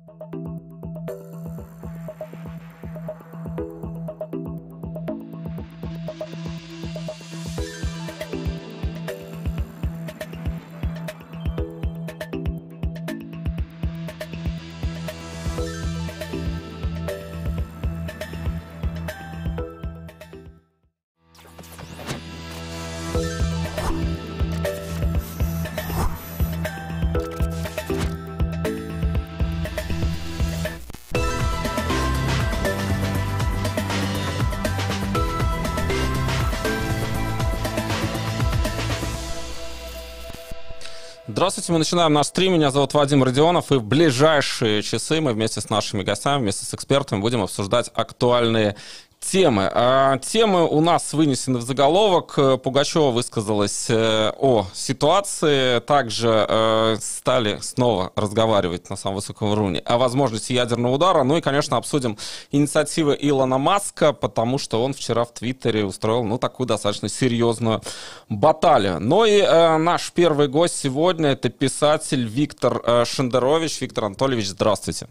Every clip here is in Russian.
Здравствуйте, мы начинаем наш стрим. Меня зовут Вадим Родионов, и в ближайшие часы мы вместе с нашими гостями, вместе с экспертами будем обсуждать актуальные темы. Темы у нас вынесены в заголовок. Пугачева высказалась о ситуации. Также стали снова разговаривать на самом высоком уровне о возможности ядерного удара. Ну и, конечно, обсудим инициативы Илона Маска, потому что он вчера в Твиттере устроил, такую достаточно серьезную баталию. Ну и наш первый гость сегодня — это писатель Виктор Шендерович. Виктор Анатольевич, здравствуйте.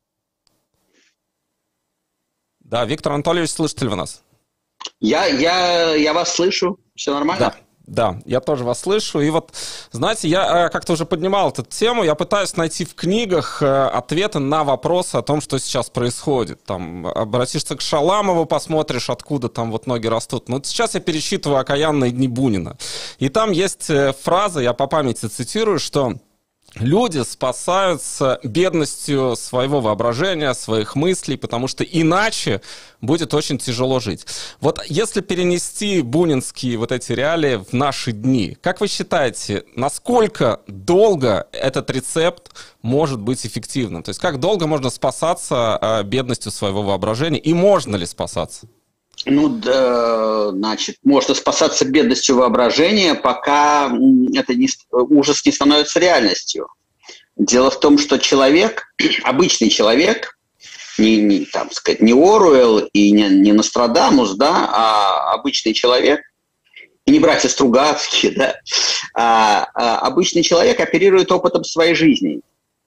Да, Виктор Анатольевич, слышите ли вы нас? Я вас слышу. Все нормально? Да, я тоже вас слышу. И вот, знаете, я как-то уже поднимал эту тему, я пытаюсь найти в книгах ответы на вопросы о том, что сейчас происходит. Там обратишься к Шаламову, посмотришь, откуда там вот ноги растут. Но сейчас я перечитываю «Окаянные дни Бунина». И там есть фраза, я по памяти цитирую, что люди спасаются бедностью своего воображения, своих мыслей, потому что иначе будет очень тяжело жить. Вот если перенести бунинские вот эти реалии в наши дни, как вы считаете, насколько долго этот рецепт может быть эффективным? То есть как долго можно спасаться бедностью своего воображения, и можно ли спасаться? Значит, можно спасаться бедностью воображения, пока ужас не становится реальностью. Дело в том, что человек, обычный человек, не Оруэлл и не Нострадамус, да, а обычный человек, и не братья Стругацкие, да, обычный человек оперирует опытом своей жизни.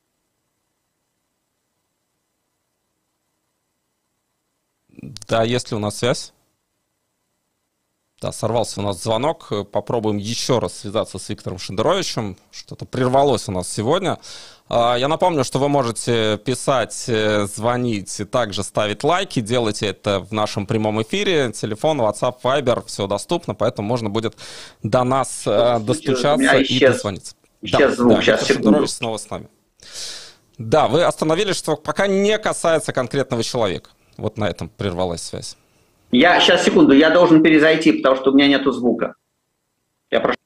Да, есть ли у нас связь? Да, сорвался у нас звонок. Попробуем еще раз связаться с Виктором Шендеровичем. Что-то прервалось у нас сегодня. Я напомню, что вы можете писать, звонить и также ставить лайки. Делайте это в нашем прямом эфире. Телефон, WhatsApp, Viber, все доступно, поэтому можно будет до нас достучаться и дозвониться. Сейчас звук, сейчас, Виктор Шендерович снова с нами. Да, вы остановились, что пока не касается конкретного человека. Вот на этом прервалась связь. Сейчас, секунду, я должен перезайти, потому что у меня нету звука. Я прошу.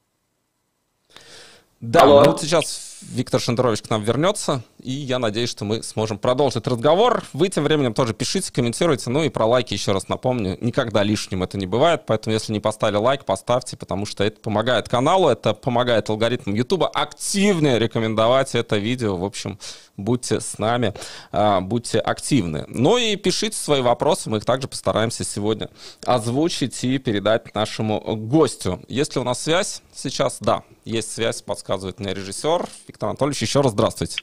Да, вот сейчас Виктор Шендерович к нам вернется, и я надеюсь, что мы сможем продолжить разговор. Вы тем временем тоже пишите, комментируйте, и про лайки еще раз напомню, никогда лишним это не бывает, поэтому если не поставили лайк, поставьте, потому что это помогает каналу, это помогает алгоритмам YouTube активнее рекомендовать это видео. В общем, будьте с нами, будьте активны. Ну и пишите свои вопросы, мы их также постараемся сегодня озвучить и передать нашему гостю. Есть ли у нас связь сейчас? Да, есть связь, подсказывает мне режиссер. Виктор Анатольевич, еще раз здравствуйте.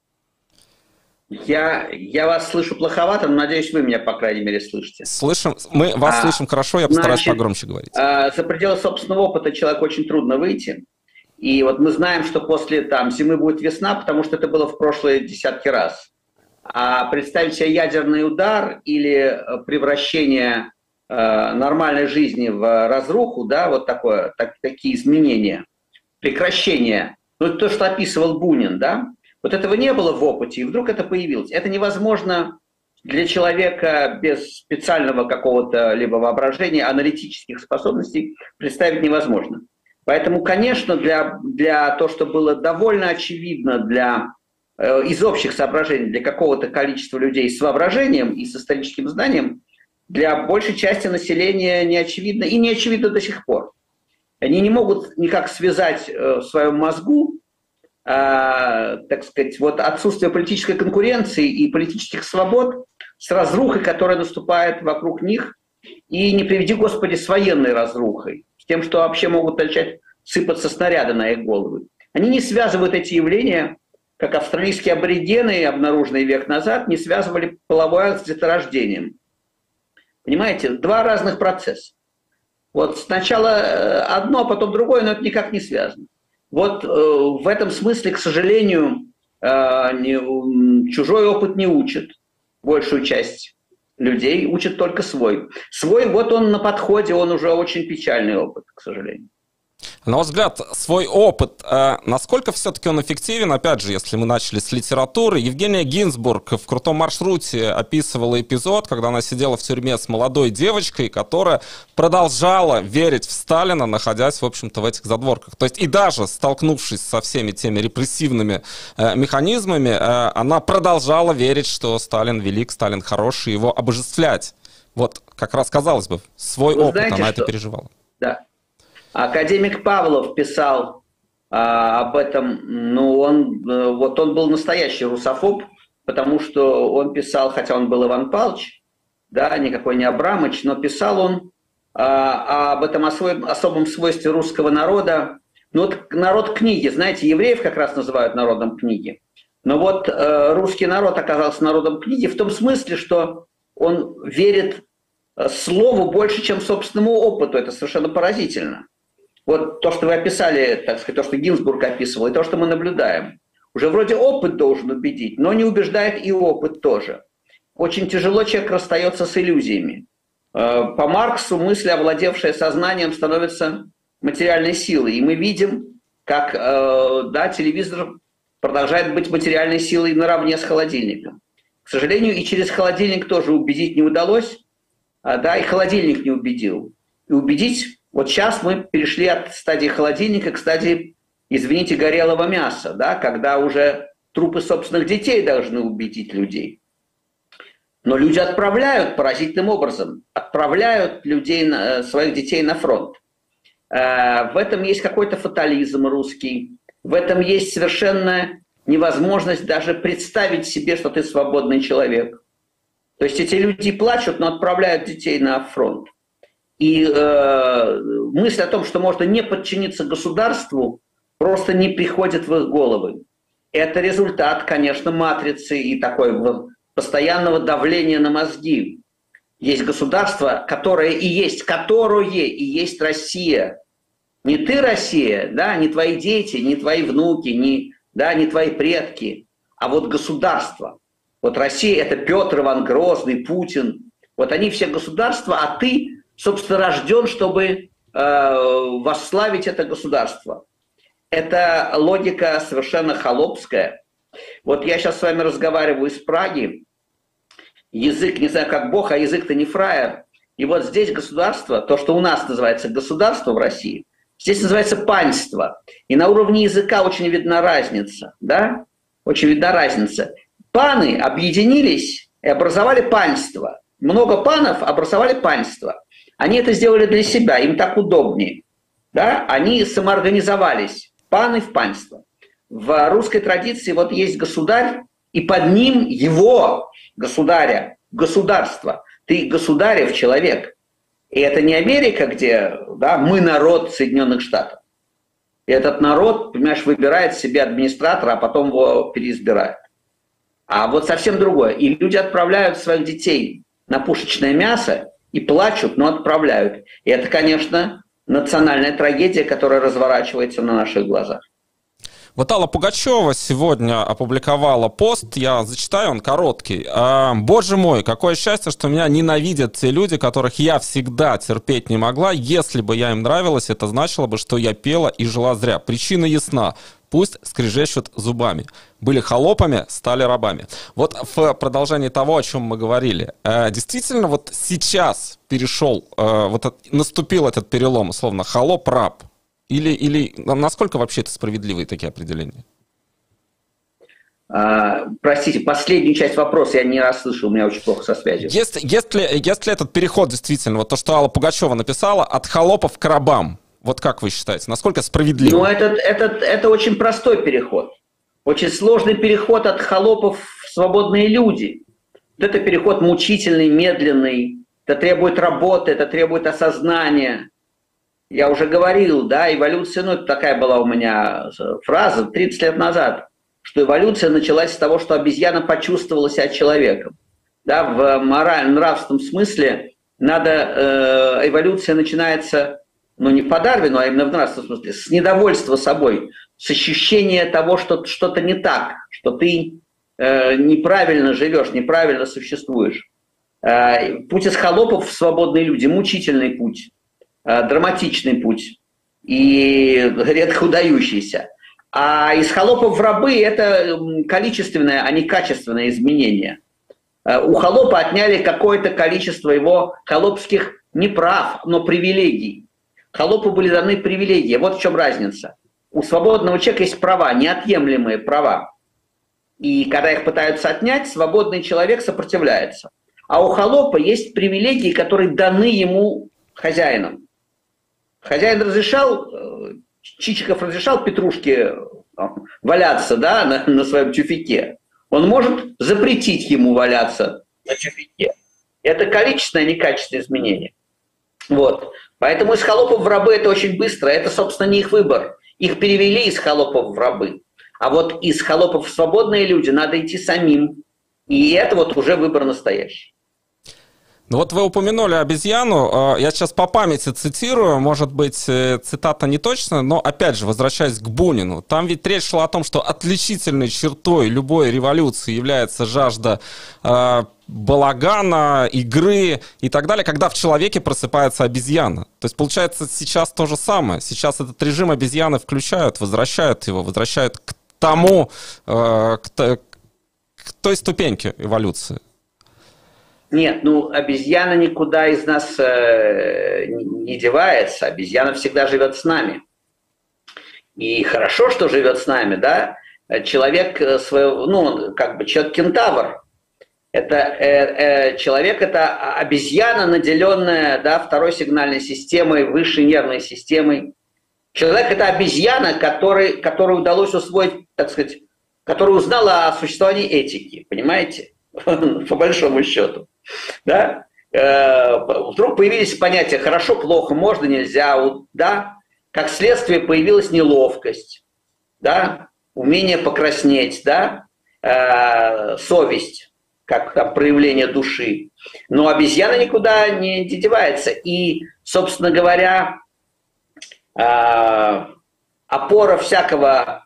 Я вас слышу плоховато, но надеюсь, вы меня, по крайней мере, слышите. Слышим, мы вас слышим хорошо, я постараюсь погромче говорить. За пределы собственного опыта человеку очень трудно выйти. И вот мы знаем, что после зимы будет весна, потому что это было в прошлые десятки раз. А представить себе ядерный удар или превращение нормальной жизни в разруху, да, вот такие изменения, прекращение, это то, что описывал Бунин, да, вот этого не было в опыте, и вдруг это появилось. Это невозможно для человека без специального какого-то либо воображения, аналитических способностей представить невозможно. Поэтому, конечно, для того, что было довольно очевидно из общих соображений для какого-то количества людей с воображением и с историческим знанием, для большей части населения не очевидно и не очевидно до сих пор. Они не могут никак связать в своем мозгу, отсутствие политической конкуренции и политических свобод с разрухой, которая наступает вокруг них, и не приведи, Господи, с военной разрухой, с тем, что вообще могут начать сыпаться снаряды на их головы. Они не связывают эти явления как австралийские аборигены, обнаруженные век назад, не связывали половой акт с деторождением. Понимаете, два разных процесса. Вот сначала одно, а потом другое, но это никак не связано. Вот в этом смысле, к сожалению, чужой опыт не учит большую часть людей, учит только свой. Свой, вот он на подходе, он уже очень печальный опыт, к сожалению. На ваш взгляд, свой опыт, насколько все-таки он эффективен? Опять же, если мы начали с литературы, Евгения Гинзбург в «Крутом маршруте» описывала эпизод, когда она сидела в тюрьме с молодой девочкой, которая продолжала верить в Сталина, находясь, в общем-то, в этих задворках. То есть и даже столкнувшись со всеми теми репрессивными механизмами, она продолжала верить, что Сталин велик, Сталин хороший, его обожествлять. Вот как раз, казалось бы, свой опыт, знаете, она это переживала. Да. Академик Павлов писал об этом, ну, он был настоящий русофоб, потому что он писал, хотя он был Иван Павлович, да, никакой не Абрамович, но писал он об этом особом свойстве русского народа. Ну, вот народ книги, знаете, евреев как раз называют народом книги. Но вот русский народ оказался народом книги в том смысле, что он верит слову больше, чем собственному опыту. Это совершенно поразительно. Вот то, что вы описали, так сказать, то, что Гинзбург описывал, и то, что мы наблюдаем. Уже вроде опыт должен убедить, но не убеждает и опыт тоже. Очень тяжело человек расстается с иллюзиями. По Марксу мысль, овладевшая сознанием, становится материальной силой. И мы видим, как телевизор продолжает быть материальной силой наравне с холодильником. К сожалению, и через холодильник тоже убедить не удалось, и холодильник не убедил. И убедить... Вот сейчас мы перешли от стадии холодильника к стадии, извините, горелого мяса, да, когда уже трупы собственных детей должны убедить людей. Но люди отправляют поразительным образом, отправляют людей, своих детей на фронт. В этом есть какой-то фатализм русский, в этом есть совершенно невозможность даже представить себе, что ты свободный человек. То есть эти люди плачут, но отправляют детей на фронт. И мысль о том, что можно не подчиниться государству, просто не приходит в их головы. Это результат, конечно, матрицы и такого постоянного давления на мозги. Есть государство, которое и есть Россия. Не ты Россия, да, не твои дети, не твои внуки, не твои предки, а вот государство. Вот Россия – это Петр, Иван Грозный, Путин. Вот они все государства, а ты... собственно, рожден, чтобы восславить это государство. Это логика совершенно холопская. Вот я сейчас с вами разговариваю из Праги. Язык, не знаю, как Бог, а язык-то не фраер. И вот здесь государство, то, что у нас называется государство в России, здесь называется панство. И на уровне языка очень видна разница. Да? Очень видна разница. Паны объединились и образовали панство. Много панов образовали панство. Они это сделали для себя, им так удобнее. Да? Они самоорганизовались, паны в панство. В русской традиции вот есть государь, и под ним его, государя, государство. Ты государев человек. И это не Америка, где мы народ Соединенных Штатов. И этот народ, понимаешь, выбирает себе администратора, а потом его переизбирает. А вот совсем другое. И люди отправляют своих детей на пушечное мясо, и плачут, но отправляют. И это, конечно, национальная трагедия, которая разворачивается на наших глазах. Вот Алла Пугачева сегодня опубликовала пост, я зачитаю, он короткий. «Боже мой, какое счастье, что меня ненавидят те люди, которых я всегда терпеть не могла. Если бы я им нравилась, это значило бы, что я пела и жила зря. Причина ясна. Пусть скрежещут зубами. Были холопами, стали рабами». Вот в продолжении того, о чем мы говорили. Действительно, вот сейчас наступил этот перелом, условно, холоп-раб? Или насколько вообще это справедливые такие определения? Простите, последнюю часть вопроса я не расслышал, у меня очень плохо со связью. Если этот переход действительно, вот то, что Алла Пугачева написала, от холопов к рабам, вот как вы считаете, насколько справедливо? Ну, это очень простой переход. Очень сложный переход от холопов в свободные люди. Вот это переход мучительный, медленный. Это требует работы, это требует осознания. Я уже говорил, эволюция, это такая была у меня фраза 30 лет назад, что эволюция началась с того, что обезьяна почувствовала себя человеком. Да, в морально-нравственном смысле эволюция начинается, не по Дарвину, а именно в нравственном смысле, с недовольства собой, с ощущения того, что что-то не так, что ты неправильно живешь, неправильно существуешь. Путь из холопов в свободные люди – мучительный путь, драматичный путь и редко удающийся. А из холопов в рабы – это количественное, а не качественное изменение. У холопа отняли какое-то количество его холопских не прав, но привилегий. Холопу были даны привилегии. Вот в чем разница. У свободного человека есть права, неотъемлемые права. И когда их пытаются отнять, свободный человек сопротивляется. А у холопа есть привилегии, которые даны ему хозяином. Хозяин разрешал, Чичиков разрешал Петрушке валяться, да, на своем тюфяке. Он может запретить ему валяться на тюфяке. Это количественное, а не качественное изменение. Вот. Поэтому из холопов в рабы это очень быстро. Это, собственно, не их выбор. Их перевели из холопов в рабы. А вот из холопов в свободные люди надо идти самим. И это вот уже выбор настоящий. Ну вот вы упомянули обезьяну, я сейчас по памяти цитирую, может быть, цитата не точная, но опять же, возвращаясь к Бунину, там ведь речь шла о том, что отличительной чертой любой революции является жажда балагана, игры и так далее, когда в человеке просыпается обезьяна. То есть получается сейчас то же самое, сейчас этот режим обезьяны включают, возвращают его, возвращают к тому, к той ступеньке эволюции. Нет, обезьяна никуда из нас не девается. Обезьяна всегда живет с нами. И хорошо, что живет с нами, да. Человек человек-кентавр. Человек – это обезьяна, наделенная, да, второй сигнальной системой, высшей нервной системой. Человек – это обезьяна, которой удалось усвоить, так сказать, которая узнала о существовании этики, понимаете? По большому счету. Да? Вдруг появились понятия хорошо, плохо, можно, нельзя, да? Как следствие появилась неловкость, да? Умение покраснеть, да? Совесть, как там, проявление души. Но обезьяна никуда не девается. И, собственно говоря, опора всякого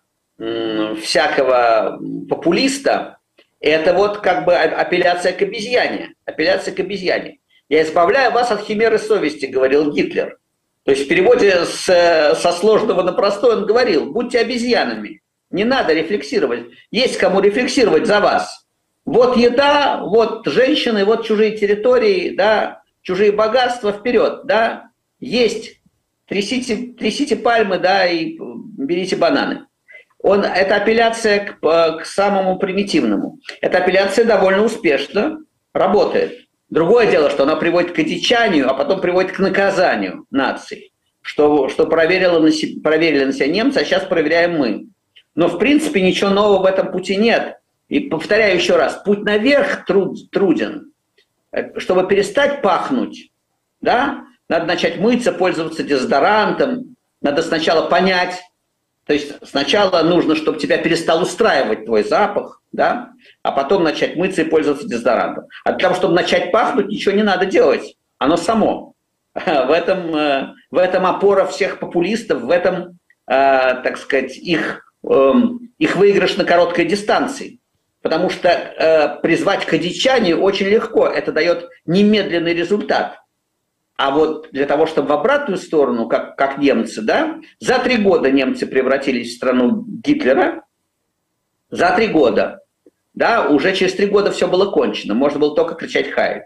популиста – это вот как бы апелляция к обезьяне. Апелляция к обезьяне. «Я избавляю вас от химеры совести», – говорил Гитлер. То есть в переводе со сложного на простой он говорил: будьте обезьянами, не надо рефлексировать. Есть кому рефлексировать за вас. Вот еда, вот женщины, вот чужие территории, да, чужие богатства, вперед, да. Есть, трясите пальмы, да, и берите бананы. Это апелляция к самому примитивному. Эта апелляция довольно успешно работает. Другое дело, что она приводит к одичанию, а потом приводит к наказанию наций. Что проверили на себя немцы, а сейчас проверяем мы. Но в принципе ничего нового в этом пути нет. И повторяю еще раз, путь наверх труден. Чтобы перестать пахнуть, да, надо начать мыться, пользоваться дезодорантом. Надо сначала понять. То есть сначала нужно, чтобы тебя перестал устраивать твой запах, да, а потом начать мыться и пользоваться дезодорантом. А для того, чтобы начать пахнуть, ничего не надо делать. Оно само. В этом опора всех популистов, в этом, так сказать, их выигрыш на короткой дистанции. Потому что призвать к одичанию очень легко. Это дает немедленный результат. А вот для того, чтобы в обратную сторону, как немцы, да, за 3 года немцы превратились в страну Гитлера, за 3 года, да, уже через 3 года все было кончено, можно было только кричать «Хай».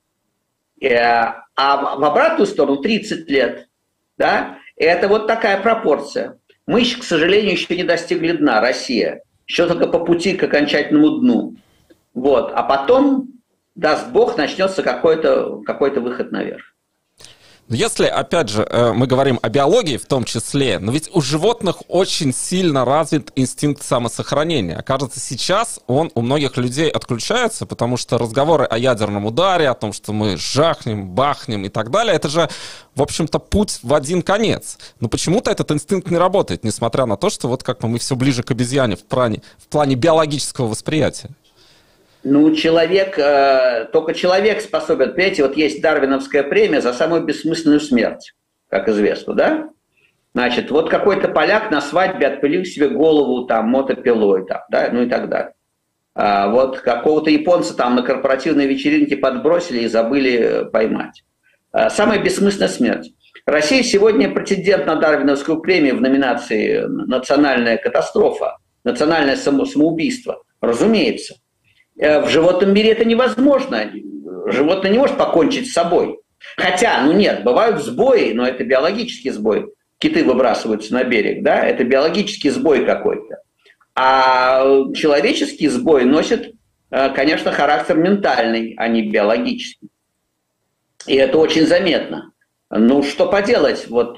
А в обратную сторону 30 лет, да, это вот такая пропорция. Мы, к сожалению, еще не достигли дна, Россия, еще только по пути к окончательному дну. Вот. А потом, даст Бог, начнется какой-то выход наверх. Если, опять же, мы говорим о биологии в том числе, но ведь у животных очень сильно развит инстинкт самосохранения. Окажется, сейчас он у многих людей отключается, потому что разговоры о ядерном ударе, о том, что мы жахнем, бахнем и так далее, это же, в общем-то, путь в один конец. Но почему-то этот инстинкт не работает, несмотря на то, что вот как бы мы все ближе к обезьяне в плане биологического восприятия. Ну, человек, только человек способен, понимаете, вот есть Дарвиновская премия за самую бессмысленную смерть, как известно, да? Значит, вот какой-то поляк на свадьбе отпилил себе голову там мотопилой, там, да, ну и так далее. Вот какого-то японца там на корпоративной вечеринке подбросили и забыли поймать. Самая бессмысленная смерть. Россия сегодня претендент на Дарвиновскую премию в номинации «Национальная катастрофа», «Национальное самоубийство». Разумеется. В животном мире это невозможно. Животное не может покончить с собой. Хотя, ну нет, бывают сбои, но это биологический сбой. Киты выбрасываются на берег, да, это биологический сбой какой-то. А человеческий сбой носит, конечно, характер ментальный, а не биологический. И это очень заметно. Ну, что поделать? Вот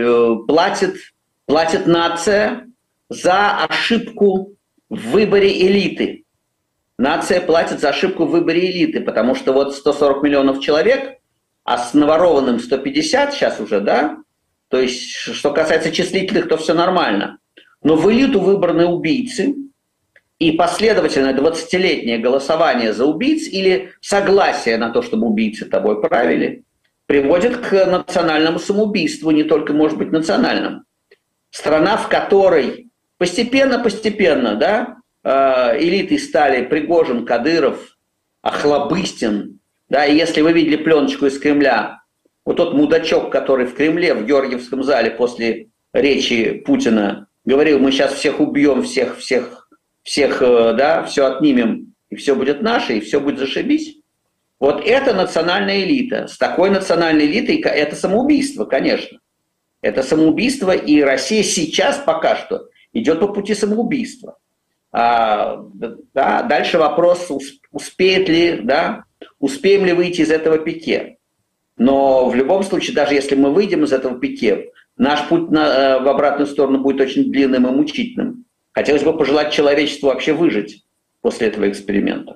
платит нация за ошибку в выборе элиты. Нация платит за ошибку в выборе элиты, потому что вот 140 миллионов человек, а с наворованным 150 сейчас уже, да? То есть, что касается числительных, то все нормально. Но в элиту выбраны убийцы, и последовательное 20-летнее голосование за убийц или согласие на то, чтобы убийцы тобой правили, приводит к национальному самоубийству, не только, может быть, национальному. Страна, в которой постепенно, да, элиты стали Пригожин, Кадыров, Охлобыстин. Да, и если вы видели пленочку из Кремля, вот тот мудачок, который в Кремле, в Георгиевском зале после речи Путина говорил, мы сейчас всех убьем, всех, да, все отнимем, и все будет наше, и все будет зашибись. Вот это национальная элита. С такой национальной элитой это самоубийство, конечно. Это самоубийство, и Россия сейчас пока что идет по пути самоубийства. Да, дальше вопрос, успеем ли выйти из этого пике. Но в любом случае, даже если мы выйдем из этого пике, наш путь в обратную сторону будет очень длинным и мучительным. Хотелось бы пожелать человечеству вообще выжить после этого эксперимента.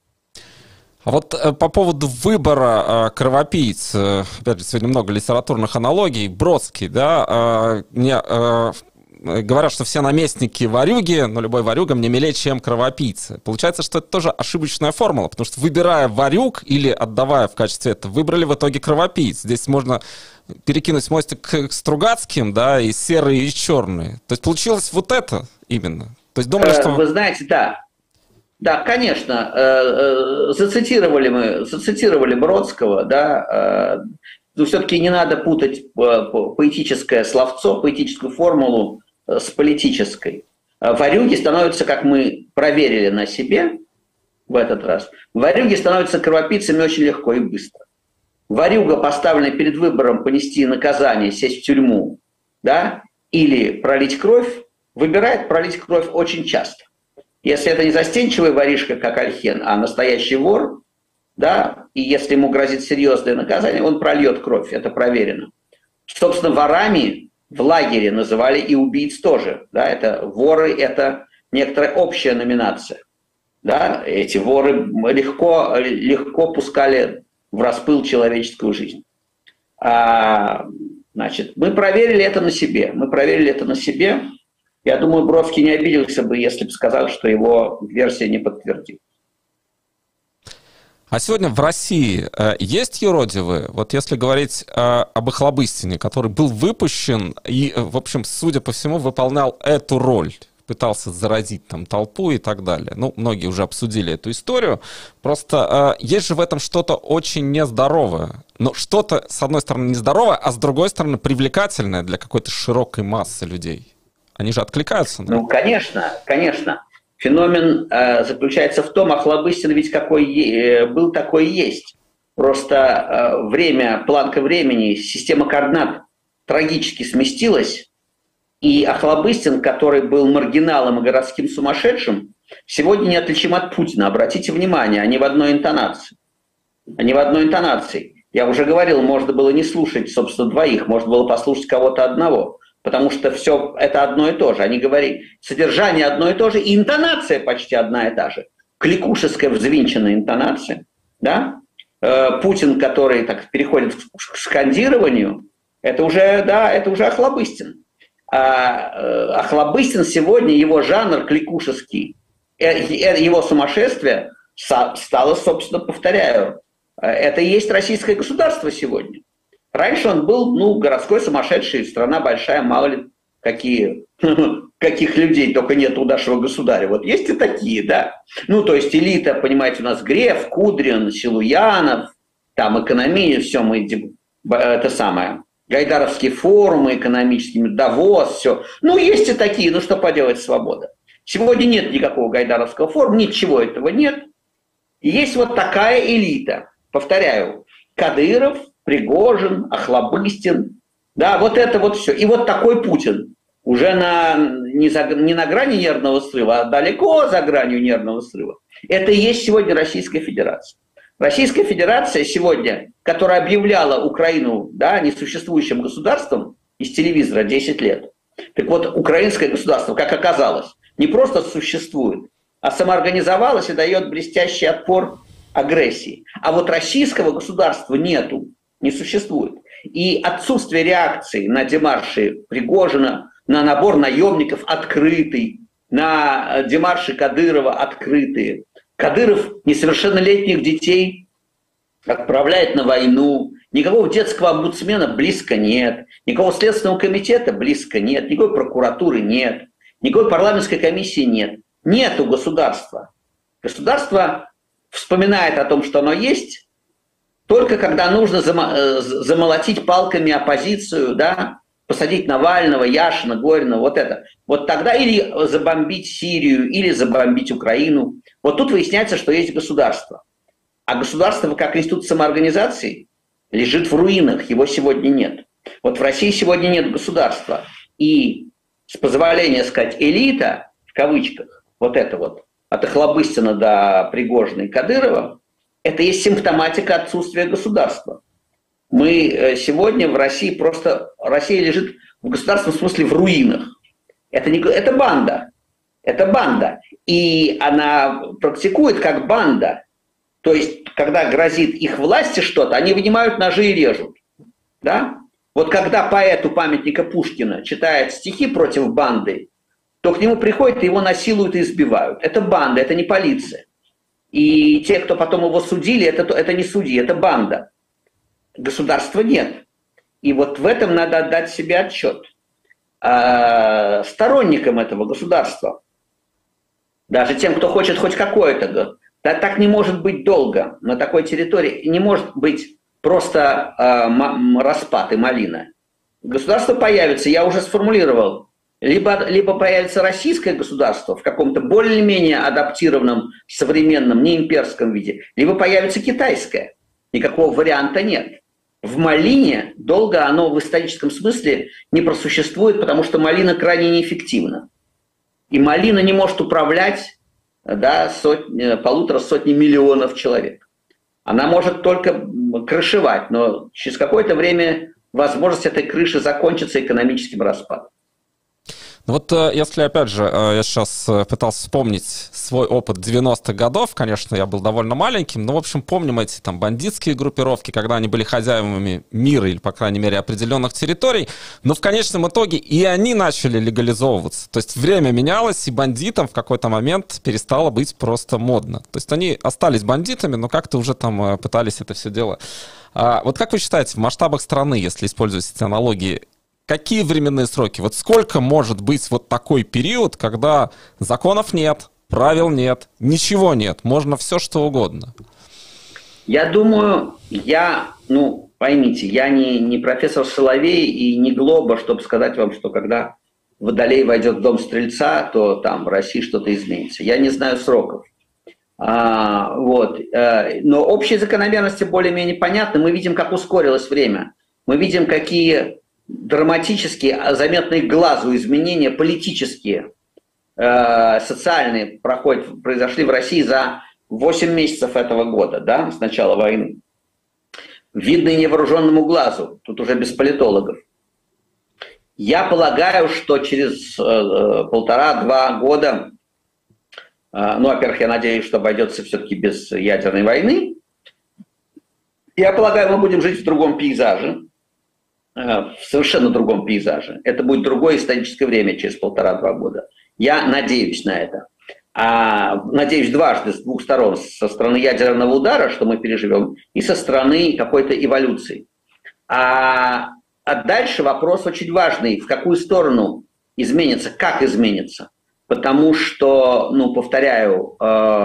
А вот по поводу выбора кровопийц, опять же, сегодня много литературных аналогий, Бродский, да, говорят, что все наместники ворюги, но любой ворюга мне милее, чем кровопийцы. Получается, что это тоже ошибочная формула, потому что выбирая ворюг или отдавая в качестве этого, выбрали в итоге кровопийц. Здесь можно перекинуть мостик к Стругацким, да, и серые, и черные. То есть получилось вот это именно. То есть думали, что... Вы знаете, да, конечно, зацитировали Бродского, да, но все-таки не надо путать поэтическое словцо, поэтическую формулу с политической. Ворюги становятся, как мы проверили на себе в этот раз, ворюги становятся кровопийцами очень легко и быстро. Ворюга, поставленная перед выбором понести наказание, сесть в тюрьму, да, или пролить кровь, выбирает пролить кровь очень часто. Если это не застенчивый воришка, как Ольхен, а настоящий вор, да, и если ему грозит серьезное наказание, он прольет кровь, это проверено. Собственно, ворами в лагере называли и убийц тоже. Да, это воры, это некоторая общая номинация. Да, эти воры легко пускали в распыл человеческую жизнь. Значит, мы проверили это на себе. Я думаю, Бродский не обиделся бы, если бы сказал, что его версия не подтвердилась. А сегодня в России есть юродивые? Вот если говорить об Охлобыстине, который был выпущен и, в общем, судя по всему, выполнял эту роль, пытался заразить там толпу и так далее. Ну, многие уже обсудили эту историю. Просто есть же в этом что-то очень нездоровое. Но что-то, с одной стороны, нездоровое, а с другой стороны, привлекательное для какой-то широкой массы людей. Они же откликаются на это. Ну, конечно. Феномен заключается в том, Охлобыстин ведь какой был, такой и есть. Просто планка времени, система координат трагически сместилась, и Охлобыстин, который был маргиналом и городским сумасшедшим, сегодня неотличим от Путина. Обратите внимание, они в одной интонации. Я уже говорил, можно было не слушать, собственно, двоих, можно было послушать кого-то одного, потому что все это одно и то же. Они говорили, содержание одно и то же, и интонация почти одна и та же. Кликушеская взвинченная интонация, да? Путин, который так переходит к скандированию, это уже, да, это уже Охлобыстин. А Охлобыстин сегодня, его жанр кликушеский, его сумасшествие стало, собственно, повторяю, это и есть российское государство сегодня. Раньше он был, ну, городской сумасшедший, страна большая, мало ли каких людей только нет у нашего государя. Вот есть и такие, да. Ну, то есть элита, понимаете, у нас Греф, Кудрин, Силуянов, там экономия, все мы, это самое, гайдаровские форумы экономические, Давос, все. Ну, есть и такие, ну, что поделать, свобода. Сегодня нет никакого гайдаровского форума, ничего этого нет. И есть вот такая элита. Повторяю, Кадыров, Пригожин, Охлобыстин, да, вот это вот все. И вот такой Путин, уже не на грани нервного срыва, а далеко за гранью нервного срыва. Это и есть сегодня Российская Федерация. Российская Федерация сегодня, которая объявляла Украину, да, несуществующим государством из телевизора 10 лет. Так вот, украинское государство, как оказалось, не просто существует, а самоорганизовалось и дает блестящий отпор агрессии. А вот российского государства нету, не существует. И отсутствие реакции на демарши Пригожина, на набор наемников открытый, на демарши Кадырова открытые. Кадыров несовершеннолетних детей отправляет на войну. Никакого детского омбудсмена близко нет. Никакого следственного комитета близко нет. Никакой прокуратуры нет. Никакой парламентской комиссии нет. Нету государства. Государство вспоминает о том, что оно есть, только когда нужно замолотить палками оппозицию, да, посадить Навального, Яшина, Горина, вот это. Вот тогда или забомбить Сирию, или забомбить Украину. Вот тут выясняется, что есть государство. А государство, как институт самоорганизации, лежит в руинах, его сегодня нет. Вот в России сегодня нет государства. И, с позволения сказать, элита, в кавычках, вот это вот, от Охлобыстина до Пригожина и Кадырова, это есть симптоматика отсутствия государства. Мы сегодня в России просто... Россия лежит в государственном смысле в руинах. Это банда. Это банда. И она практикует как банда. То есть, когда грозит их власти что-то, они вынимают ножи и режут. Да? Вот когда поэт у памятника Пушкина читает стихи против банды, то к нему приходят и его насилуют и избивают. Это банда, это не полиция. И те, кто потом его судили, это не судьи, это банда. Государства нет. И вот в этом надо отдать себе отчет. Сторонникам этого государства, даже тем, кто хочет хоть какое-то, да, так не может быть долго на такой территории. Не может быть просто распад и малина. Государство появится, я уже сформулировал, либо появится российское государство в каком-то более-менее адаптированном, современном, не имперском виде, либо появится китайское. Никакого варианта нет. В малине долго оно в историческом смысле не просуществует, потому что малина крайне неэффективна. И малина не может управлять, да, 1,5 миллионов человек. Она может только крышевать, но через какое-то время возможность этой крыши закончится экономическим распадом. Вот если, опять же, я сейчас пытался вспомнить свой опыт 90-х годов, конечно, я был довольно маленьким, но, в общем, помним эти там бандитские группировки, когда они были хозяевами мира или, по крайней мере, определенных территорий, но в конечном итоге и они начали легализовываться. То есть время менялось, и бандитам в какой-то момент перестало быть просто модно. То есть они остались бандитами, но как-то уже там пытались это все дело. Вот как вы считаете, в масштабах страны, если использовать эти аналогии, какие временные сроки? Вот сколько может быть вот такой период, когда законов нет, правил нет, ничего нет, можно все что угодно? Я думаю, поймите, я не профессор Соловей и не Глоба, чтобы сказать вам, что когда Водолей войдет в дом Стрельца, то там в России что-то изменится. Я не знаю сроков. Но общие закономерности более-менее понятны. Мы видим, как ускорилось время. Мы видим, какие драматические, заметные глазу изменения политические, социальные произошли в России за 8 месяцев этого года, да, с начала войны. видный невооруженному глазу, тут уже без политологов. Я полагаю, что через 1,5-2 года, ну, во-первых, я надеюсь, что обойдется все-таки без ядерной войны. Я полагаю, мы будем жить в другом пейзаже, в совершенно другом пейзаже. Это будет другое историческое время через 1,5-2 года. Я надеюсь на это. Надеюсь дважды, с двух сторон. Со стороны ядерного удара, что мы переживем, и со стороны какой-то эволюции. А дальше вопрос очень важный. В какую сторону изменится, как изменится. Потому что, ну, повторяю,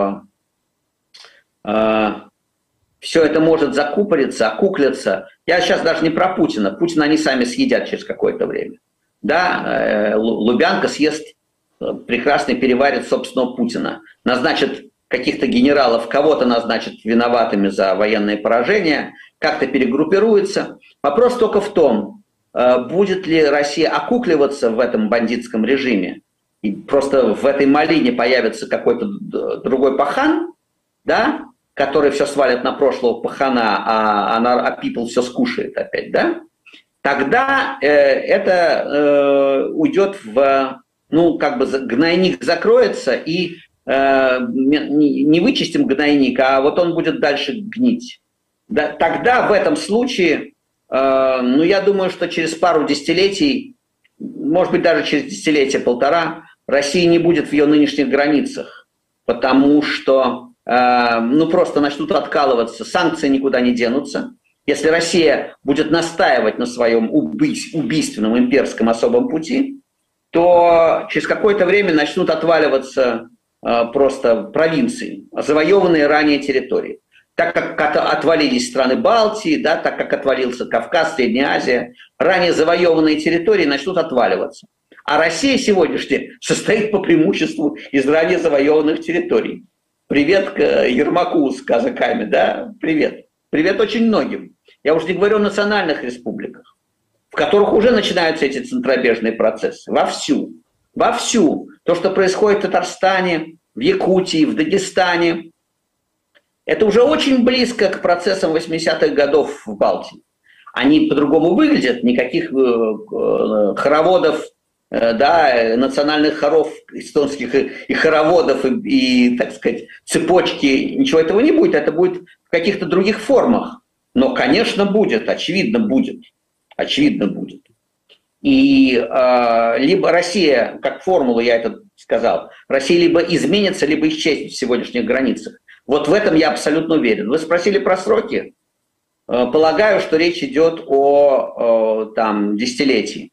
все это может закупориться, окуклиться. Я сейчас даже не про Путина. Путина они сами съедят через какое-то время. Да, Лубянка съест, прекрасно переварит собственного Путина. Назначит каких-то генералов, кого-то назначит виноватыми за военные поражения, как-то перегруппируется. Вопрос только в том, будет ли Россия окукливаться в этом бандитском режиме, и просто в этой малине появится какой-то другой пахан, да, который все свалит на прошлого пахана, а people все скушает опять, да, тогда это уйдет в, ну, как бы гнойник закроется, и не вычистим гнойник, а вот он будет дальше гнить. Да, тогда в этом случае, ну, я думаю, что через пару десятилетий, может быть, даже через десятилетие-полтора, Россия не будет в ее нынешних границах, потому что, ну, просто начнут откалываться, санкции никуда не денутся. Если Россия будет настаивать на своем убийственном имперском особом пути, то через какое-то время начнут отваливаться просто провинции, завоеванные ранее территории. Так как отвалились страны Балтии, да, так как отвалился Кавказ, Средняя Азия, ранее завоеванные территории начнут отваливаться. А Россия сегодняшняя состоит по преимуществу из ранее завоеванных территорий. Привет к Ермаку с казаками, да, привет. Привет очень многим. Я уже не говорю о национальных республиках, в которых уже начинаются эти центробежные процессы. Вовсю. Вовсю. То, что происходит в Татарстане, в Якутии, в Дагестане, это уже очень близко к процессам 80-х годов в Балтии. Они по-другому выглядят, никаких хороводов, да, национальных хоров эстонских и хороводов, и, так сказать, цепочки, ничего этого не будет, это будет в каких-то других формах. Но, конечно, будет, очевидно будет. Очевидно будет. И либо Россия, как формулу я это сказал, Россия либо изменится, либо исчезнет в сегодняшних границах. Вот в этом я абсолютно уверен. Вы спросили про сроки. Полагаю, что речь идет о там, десятилетии.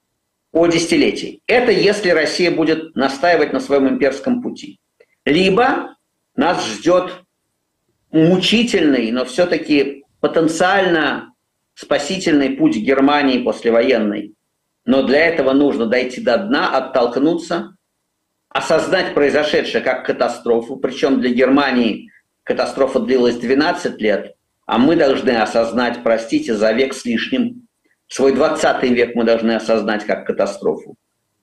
О десятилетии. Это если Россия будет настаивать на своем имперском пути. Либо нас ждет мучительный, но все-таки потенциально спасительный путь Германии послевоенной. Но для этого нужно дойти до дна, оттолкнуться, осознать произошедшее как катастрофу. Причем для Германии катастрофа длилась 12 лет, а мы должны осознать, простите, за век с лишним. Свой 20 век мы должны осознать как катастрофу.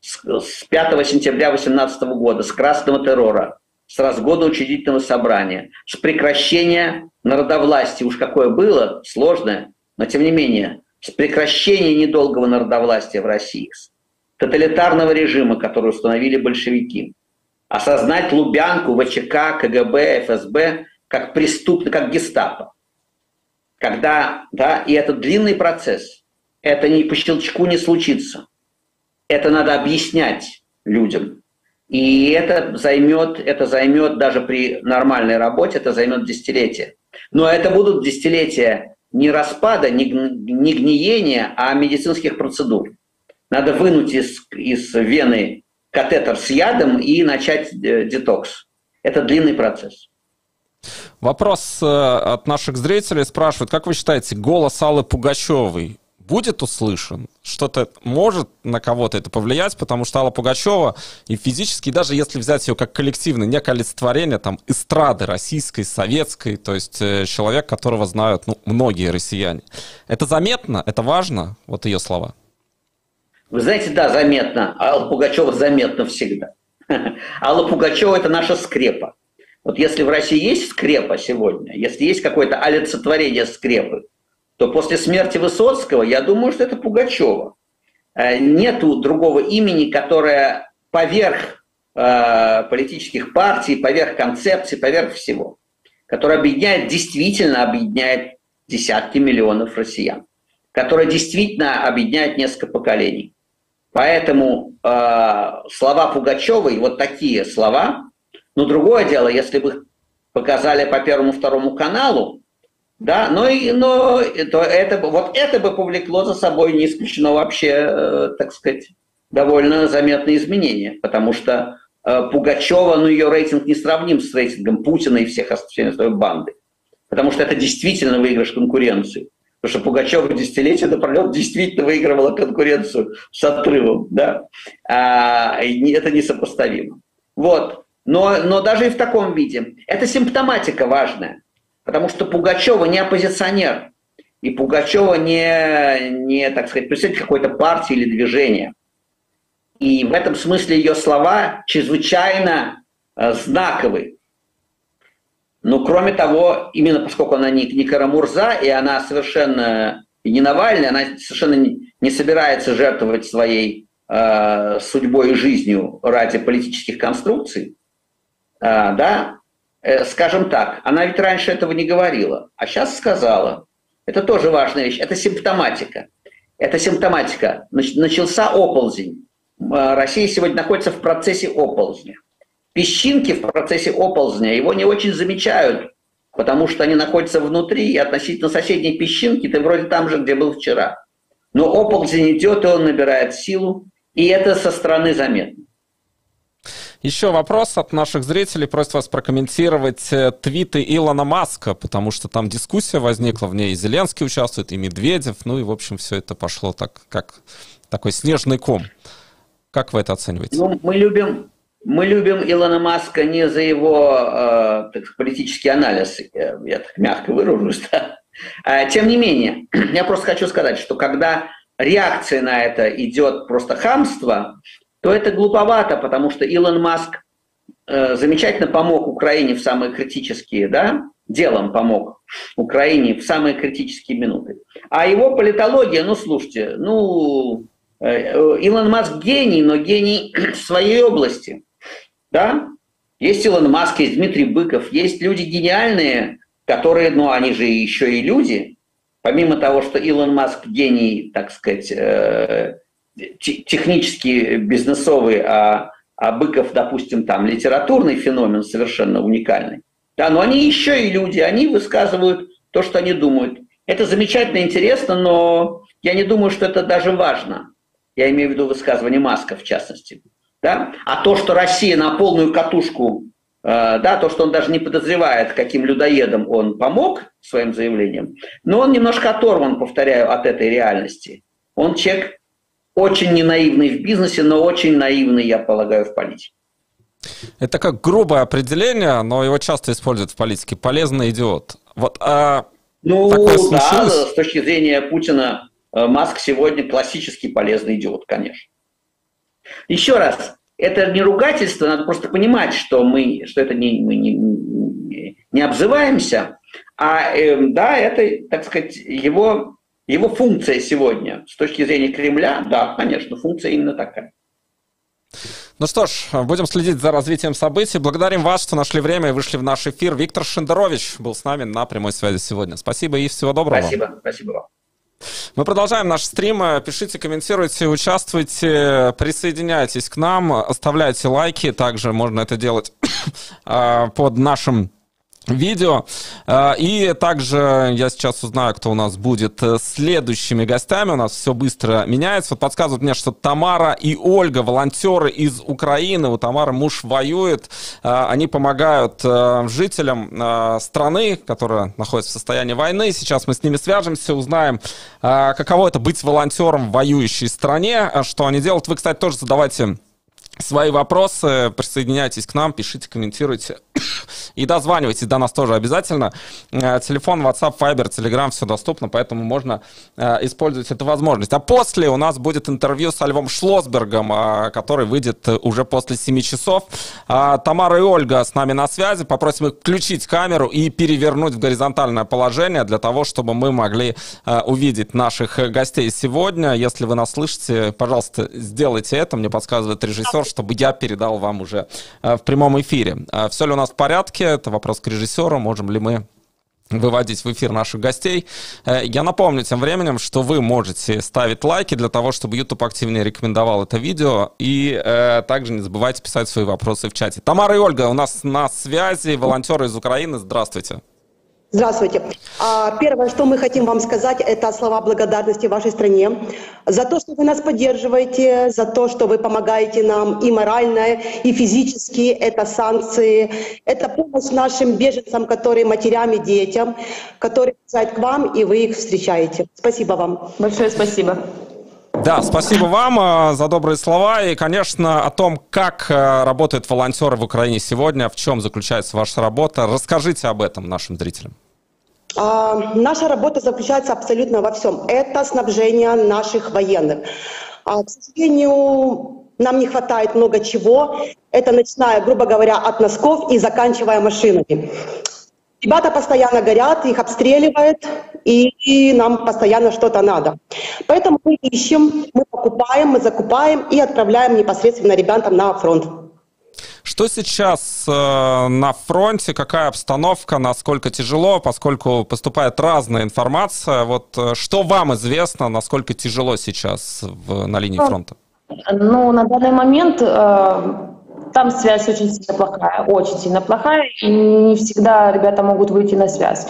С 5 сентября 18 года, с красного террора, с разгона учредительного собрания, с прекращения народовластия, уж какое было, сложное, но тем не менее, с прекращения недолгого народовластия в России, с тоталитарного режима, который установили большевики, осознать Лубянку, ВЧК, КГБ, ФСБ как преступно, как гестапо. Когда, да, и это длинный процесс, это не по щелчку не случится. Это надо объяснять людям. И это займет даже при нормальной работе, это займет десятилетия. Но это будут десятилетия не распада, не гниения, а медицинских процедур. Надо вынуть из вены катетер с ядом и начать детокс. Это длинный процесс. Вопрос от наших зрителей спрашивают, как вы считаете, голос Аллы Пугачевой будет услышан? Что-то может на кого-то это повлиять? Потому что Алла Пугачева и физически, даже если взять ее как коллективное, некое олицетворение там, эстрады российской, советской, то есть человек, которого знают многие россияне. Это заметно? Это важно? Вот ее слова. Вы знаете, да, заметно. Алла Пугачева заметна всегда. Алла Пугачева – это наша скрепа. Вот если в России есть скрепа сегодня, если есть какое-то олицетворение скрепы, то после смерти Высоцкого, я думаю, что это Пугачева. Нету другого имени, которое поверх политических партий, поверх концепций, поверх всего, которое действительно объединяет десятки миллионов россиян, которое действительно объединяет несколько поколений. Поэтому слова Пугачевой, вот такие слова, но другое дело, если бы их показали по Первому, Второму каналу, да, то это бы повлекло за собой, не исключено вообще, так сказать, довольно заметные изменения, потому что Пугачева, ее рейтинг не сравним с рейтингом Путина и всей остальной банды, потому что это действительно выигрыш конкуренции. Потому что Пугачева десятилетия напролет действительно выигрывала конкуренцию с отрывом, да, это несопоставимо. Вот. Но даже и в таком виде. Это симптоматика важная, потому что Пугачева не оппозиционер, и Пугачева не так сказать, представитель какой-то партии или движения. И в этом смысле ее слова чрезвычайно знаковы. Но кроме того, именно поскольку она не Карамурза, и она совершенно не Навальный, она совершенно не собирается жертвовать своей судьбой и жизнью ради политических конструкций, да, скажем так, она ведь раньше этого не говорила, а сейчас сказала. Это тоже важная вещь, это симптоматика. Это симптоматика. Начался оползень. Россия сегодня находится в процессе оползня. Песчинки в процессе оползня его не очень замечают, потому что они находятся внутри, и относительно соседней песчинки ты вроде там же, где был вчера. Но оползень идет, и он набирает силу, и это со стороны заметно. Еще вопрос от наших зрителей. Просят вас прокомментировать твиты Илона Маска, потому что там дискуссия возникла, в ней и Зеленский участвует, и Медведев. Ну и, в общем, все это пошло так, как такой снежный ком. Как вы это оцениваете? Ну, мы любим Илона Маска не за его политический анализ, я так мягко выражусь. Да? Тем не менее, я просто хочу сказать, что когда реакция на это идет просто хамство, то это глуповато, потому что Илон Маск замечательно помог Украине в самые критические, да, делом помог Украине в самые критические минуты. А его политология, ну, слушайте, Илон Маск гений, но гений в своей области, да. Есть Илон Маск, есть Дмитрий Быков, есть люди гениальные, которые, они же еще и люди. Помимо того, что Илон Маск гений, так сказать, технически бизнесовый, а Быков, допустим, там литературный феномен совершенно уникальный. Да, но они еще и люди, они высказывают то, что они думают. Это замечательно интересно, но я не думаю, что это даже важно. Я имею в виду высказывание Маска, в частности. Да? А то, что Россия на полную катушку, да, то, что он даже не подозревает, каким людоедом он помог своим заявлением, но он немножко оторван, повторяю, от этой реальности. Он человек очень ненаивный в бизнесе, но очень наивный, я полагаю, в политике. Это как грубое определение, но его часто используют в политике. Полезный идиот. Вот, такое случилось? Да, с точки зрения Путина, Маск сегодня классический полезный идиот, конечно. Еще раз, это не ругательство, надо просто понимать, что мы мы не обзываемся, да, это, так сказать, его функция сегодня с точки зрения Кремля, да, конечно, функция именно такая. Ну что ж, будем следить за развитием событий. Благодарим вас, что нашли время и вышли в наш эфир. Виктор Шендерович был с нами на прямой связи сегодня. Спасибо и всего доброго. Спасибо вам. Мы продолжаем наш стрим. Пишите, комментируйте, участвуйте, присоединяйтесь к нам, оставляйте лайки. Также можно это делать под нашим видео. И также я сейчас узнаю, кто у нас будет следующими гостями. У нас все быстро меняется. Вот подсказывают мне, что Тамара и Ольга, волонтеры из Украины. У Тамары муж воюет. Они помогают жителям страны, которая находится в состоянии войны. Сейчас мы с ними свяжемся, узнаем, каково это быть волонтером в воюющей стране, что они делают. Вы, кстати, тоже задавайте свои вопросы, присоединяйтесь к нам, пишите, комментируйте. И дозванивайтесь до нас тоже обязательно. Телефон, WhatsApp, Viber, Telegram, все доступно, поэтому можно использовать эту возможность. А после у нас будет интервью со Львом Шлосбергом, который выйдет уже после 7 часов. Тамара и Ольга с нами на связи. Попросим их включить камеру и перевернуть в горизонтальное положение для того, чтобы мы могли увидеть наших гостей сегодня. Если вы нас слышите, пожалуйста, сделайте это. Мне подсказывает режиссер, чтобы я передал вам уже в прямом эфире. Все ли у нас в порядке? Это вопрос к режиссеру. Можем ли мы выводить в эфир наших гостей. Я напомню тем временем, что вы можете ставить лайки для того, чтобы YouTube активнее рекомендовал это видео. И также не забывайте писать свои вопросы в чате. Тамара и Ольга у нас на связи, волонтеры из Украины. Здравствуйте. Здравствуйте. Первое, что мы хотим вам сказать, это слова благодарности вашей стране за то, что вы нас поддерживаете, за то, что вы помогаете нам и морально, и физически. Это санкции, это помощь нашим беженцам, которые матерям и детям, которые приезжают к вам, и вы их встречаете. Спасибо вам. Большое спасибо. Да, спасибо вам за добрые слова. И, конечно, о том, как работают волонтеры в Украине сегодня, в чем заключается ваша работа. Расскажите об этом нашим зрителям. Наша работа заключается абсолютно во всем. Это снабжение наших военных. К сожалению, нам не хватает много чего. Это начиная, грубо говоря, от носков и заканчивая машинами. Ребята постоянно горят, их обстреливают, и нам постоянно что-то надо. Поэтому мы ищем, мы покупаем, мы закупаем и отправляем непосредственно ребятам на фронт. Что сейчас на фронте, какая обстановка, насколько тяжело, поскольку поступает разная информация. Вот что вам известно, насколько тяжело сейчас на линии фронта? Ну, на данный момент там связь очень сильно плохая, и не всегда ребята могут выйти на связь.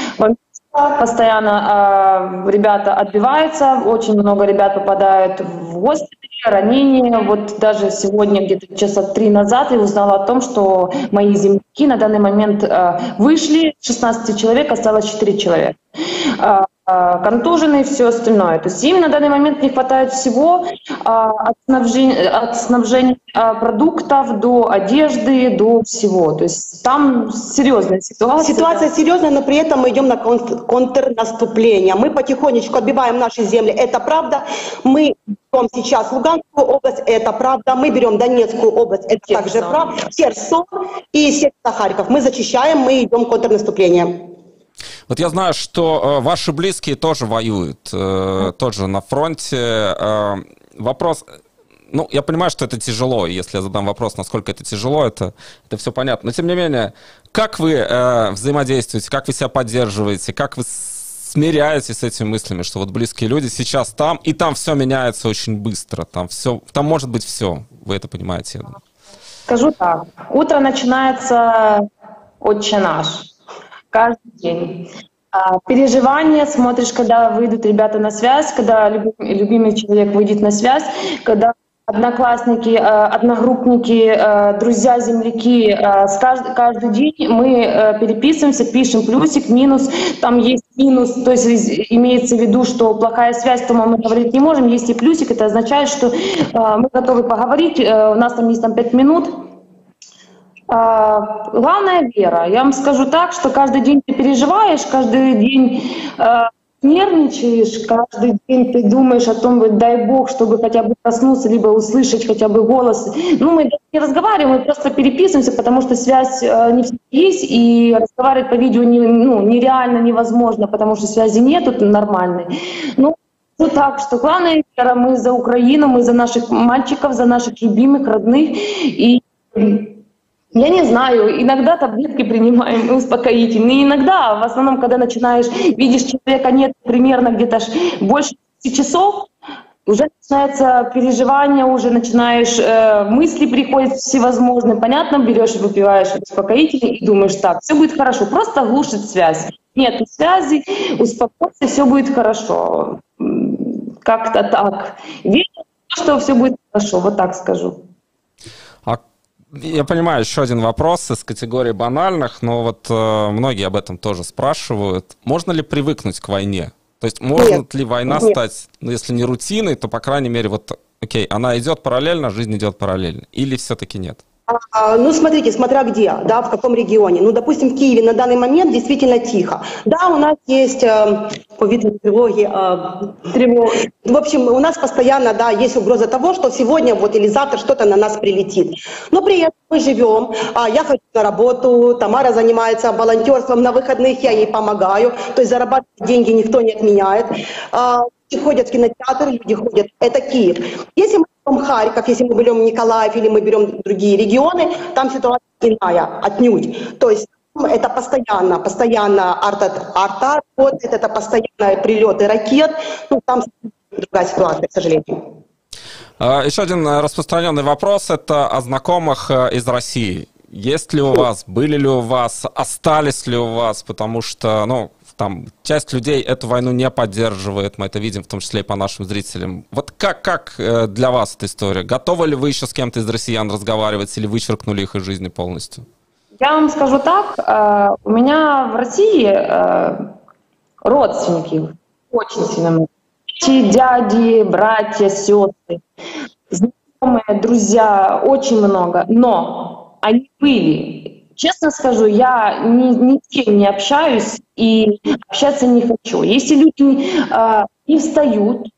Постоянно ребята отбиваются, очень много ребят попадают в госпиталь, ранения. Вот даже сегодня, где-то часа 3 назад, я узнала о том, что мои земляки на данный момент вышли, 16 человек, осталось 4 человека. Контуженные и все остальное. То есть им на данный момент не хватает всего, от снабжения продуктов до одежды, до всего. То есть там серьезная ситуация. Ситуация серьезная, но при этом мы идем на контрнаступление. Мы потихонечку отбиваем наши земли, это правда. Мы берем сейчас Луганскую область, это правда. Мы берем Донецкую область, это также правда. Херсон и сектор Харьков. Мы зачищаем, мы идем в контрнаступление. Вот я знаю, что ваши близкие тоже воюют, тоже на фронте. Вопрос, ну, я понимаю, что это тяжело, если я задам вопрос, насколько это тяжело, это все понятно. Но, тем не менее, как вы взаимодействуете, как вы себя поддерживаете, как вы смиряетесь с этими мыслями, что вот близкие люди сейчас там, и там все меняется очень быстро, там может быть все, вы это понимаете? Скажу так, утро начинается «Отче наш». Каждый день. Переживания, смотришь, когда выйдут ребята на связь, когда любимый человек выйдет на связь, когда одноклассники, одногруппники, друзья, земляки, каждый день мы переписываемся, пишем плюсик, минус, там есть минус, то есть имеется в виду, что плохая связь, то мы говорить не можем, есть и плюсик, это означает, что мы готовы поговорить, у нас там есть 5 минут. Главное — вера. Я вам скажу так, что каждый день ты переживаешь, каждый день нервничаешь, каждый день ты думаешь о том, дай Бог, чтобы хотя бы проснуться, либо услышать хотя бы голос. Ну, мы не разговариваем, мы просто переписываемся, потому что связь не всегда есть, и разговаривать по видео нереально, невозможно, потому что связи нету нормальной. Ну так, что главное — вера. Мы за Украину, мы за наших мальчиков, за наших любимых, родных. И я не знаю, иногда таблетки принимаем, успокоительные, иногда, в основном, когда видишь человека нет примерно где-то больше 10 часов, уже начинается переживание, уже начинаешь, мысли приходят всевозможные, понятно, берешь, выпиваешь успокоительный и думаешь, так, все будет хорошо, просто глушит связь. Нет связи, успокойся, все будет хорошо. Как-то так. Верю, что все будет хорошо, вот так скажу. Я понимаю, еще один вопрос из категории банальных, но вот многие об этом тоже спрашивают. Можно ли привыкнуть к войне? То есть может ли война стать, ну, если не рутиной, то, по крайней мере, вот, окей, она идет параллельно, жизнь идет параллельно? Или все-таки нет? Ну, смотрите, смотря где, да, в каком регионе. Ну, допустим, в Киеве на данный момент действительно тихо. Да, у нас есть повитряные тревоги. В общем, у нас постоянно, да, есть угроза того, что сегодня вот или завтра что-то на нас прилетит. Но при этом мы живем. Я хожу на работу, Тамара занимается волонтерством, на выходных я ей помогаю. То есть зарабатывать деньги никто не отменяет. Люди ходят в кинотеатр, люди ходят. Это Киев. Если мы берем Харьков, если мы берем Николаев или мы берем другие регионы, там ситуация иная, отнюдь. То есть это постоянно арта работает, это постоянные прилеты ракет. Ну, там другая ситуация, к сожалению. Еще один распространенный вопрос – это о знакомых из России. Есть ли у вас, были ли у вас, остались ли у вас, потому что, ну, там часть людей эту войну не поддерживает, мы это видим, в том числе и по нашим зрителям. Вот как для вас эта история? Готовы ли вы еще с кем-то из россиян разговаривать или вычеркнули их из жизни полностью? Я вам скажу так, у меня в России родственники очень сильно, дяди, братья, сестры, знакомые, друзья, очень много, но они были. Честно скажу, я ни с кем не общаюсь и общаться не хочу. Если люди не встают,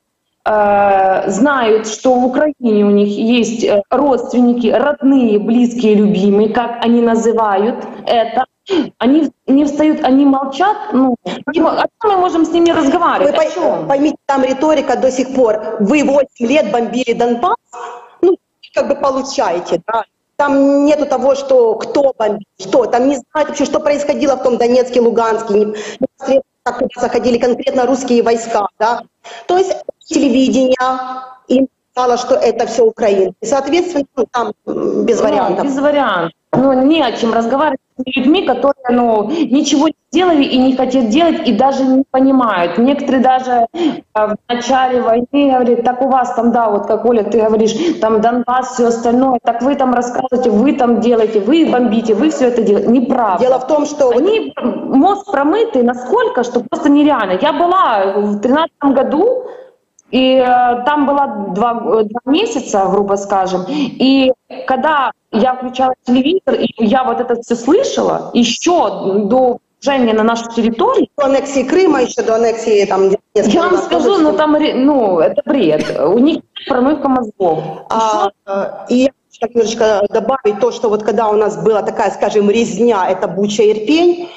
знают, что в Украине у них есть родственники, родные, близкие, любимые, как они называют это, они не встают, они молчат, ну, о чем мы можем с ними разговаривать? Вы поймите, там риторика до сих пор. Вы 8 лет бомбили Донбасс, ну, как бы получаете, да? Там нету того, что кто бомбит, что. Там не знают вообще, что происходило в том Донецке, Луганске, как туда заходили конкретно русские войска. Да? То есть телевидение им сказало, что это все Украина. И, соответственно, там без вариантов. Без вариантов. Ну, не о чем разговаривать с людьми, которые ничего не сделали и не хотят делать, и даже не понимают. Некоторые даже в начале войны говорят, так у вас там, да, вот как Оля, ты говоришь, там Донбасс, все остальное, так вы там рассказываете, вы там делаете, вы бомбите, вы все это делаете. Неправда. Дело в том, что... Они мозг промытый насколько, что просто нереально. Я была в 2013 году, и там была 2 месяца, грубо скажем, и когда я включала телевизор, и я вот это все слышала, еще до вторжения на нашу территорию. До аннексии Крыма, еще до аннексии там... Я вам скажу, ну там, ну, это бред. У них промывка мозгов. И я хочу так немножечко добавить то, что вот когда у нас была такая, скажем, резня, это Буча, Ирпень,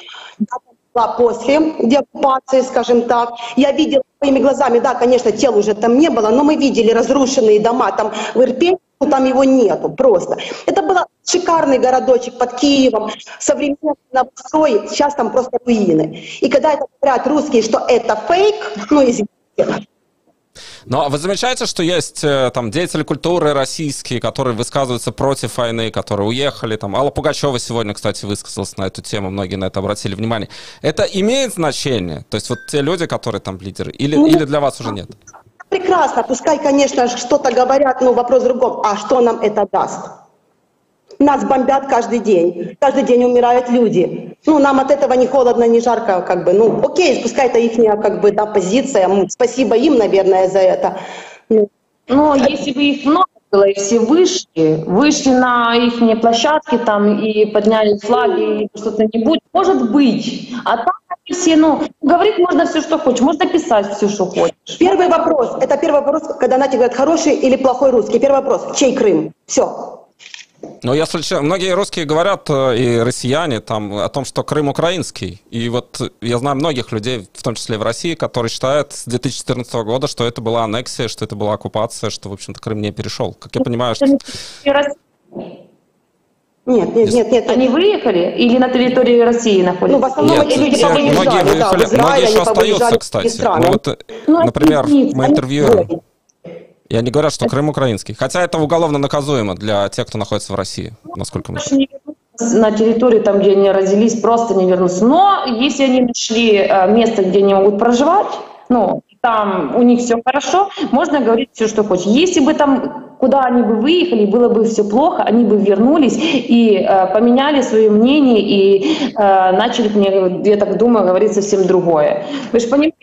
после деоккупации, скажем так. Я видела своими глазами, да, конечно, тел уже там не было, но мы видели разрушенные дома там в Ирпени, там его нету просто. Это был шикарный городочек под Киевом, современный новострой, сейчас там просто руины. И когда это говорят русские, что это фейк, ну, извините. Но вы замечаете, что есть там деятели культуры российские, которые высказываются против войны, которые уехали, там Алла Пугачева сегодня, кстати, высказалась на эту тему, многие на это обратили внимание. Это имеет значение? То есть вот те люди, которые там лидеры, или для вас уже нет? Прекрасно, пускай, конечно, что-то говорят, но вопрос в другом. А что нам это даст? Нас бомбят каждый день умирают люди. Ну, нам от этого ни холодно, ни жарко, как бы, ну, окей, пускай это их, как бы, да, позиция, спасибо им, наверное, за это. Но если бы их много было, и все вышли на их площадки там и подняли флаги, и что-то-нибудь, может быть. А так они все, ну, говорить можно все, что хочешь, можно писать все, что хочешь. Первый вопрос, когда на тебя говорят, хороший или плохой русский. Первый вопрос, чей Крым? Все. Ну, я слышал, многие русские говорят, и россияне, там, о том, что Крым украинский. И вот я знаю многих людей, в том числе и в России, которые считают с 2014 года, что это была аннексия, что это была оккупация, что, в общем-то, Крым не перешел. Как я понимаю, что... Нет. Они выехали или на территории России находятся? Ну, в основном нет, эти люди многие выехали, многие еще остаются, кстати. Ну, вот, например, мы интервьюируем. И они говорят, что Крым украинский. Хотя это уголовно наказуемо для тех, кто находится в России, насколько мы знаем. На территории, там, где они родились, просто не вернутся. Но если они нашли место, где они могут проживать, ну, там у них все хорошо, можно говорить все, что хочешь. Если бы там, куда они бы выехали, было бы все плохо, они бы вернулись и поменяли свое мнение и начали, я так думаю, говорить совсем другое. Вы же понимаете,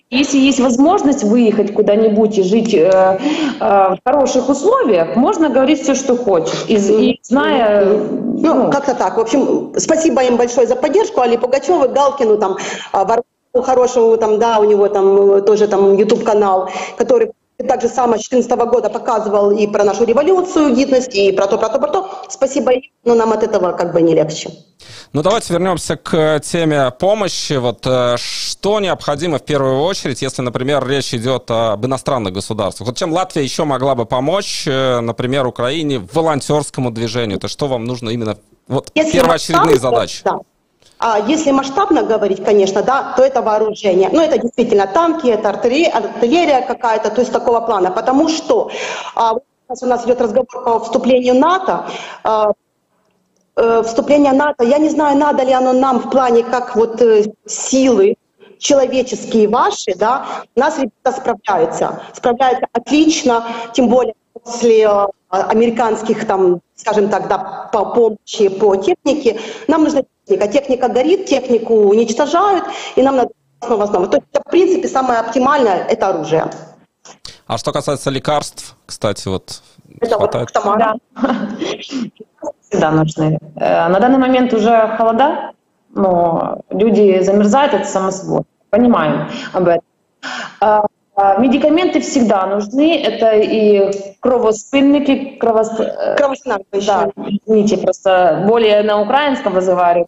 Если есть возможность выехать куда-нибудь и жить в хороших условиях, можно говорить все, что хочешь. И зная... Ну, как-то так. В общем, спасибо им большое за поддержку. Али Пугачевой, Галкину, там, хорошему, там, да, у него там тоже там YouTube-канал, который так же само с 2014 года показывал и про нашу революцию, гидность, и про то. Спасибо им, но нам от этого как бы не легче. Ну, давайте вернемся к теме помощи. Вот что необходимо в первую очередь, если, например, речь идет об иностранных государствах? Вот чем Латвия еще могла бы помочь, например, Украине в волонтерскому движению? Это что вам нужно именно, вот, первоочередные задачи? Да. А если масштабно говорить, конечно, да, то это вооружение. Ну, это действительно танки, это артиллерия какая-то, то есть такого плана. Потому что у нас идет разговор по вступлению НАТО. Вступление НАТО, я не знаю, надо ли оно нам в плане как вот силы человеческие ваши, да, у нас ребята справляются отлично, тем более после американских, там, скажем так, да, по помощи по технике. Нам нужна техника горит, технику уничтожают, и нам надо основа. То есть, в принципе, самое оптимальное – это оружие. А что касается лекарств, кстати, вот это хватает? Вот, да. Всегда нужны. На данный момент уже холода, но люди замерзают, это само собой. Понимаем об этом. Медикаменты всегда нужны. Это и кровоспыльники, кровоснабжающие. Да, извините, просто более на украинском разговариваю.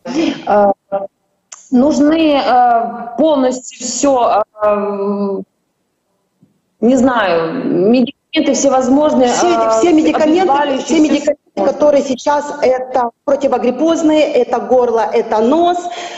Нужны полностью все, не знаю, медикаменты всевозможные. Все медикаменты, которые сейчас это противогриппозные, это горло, это нос,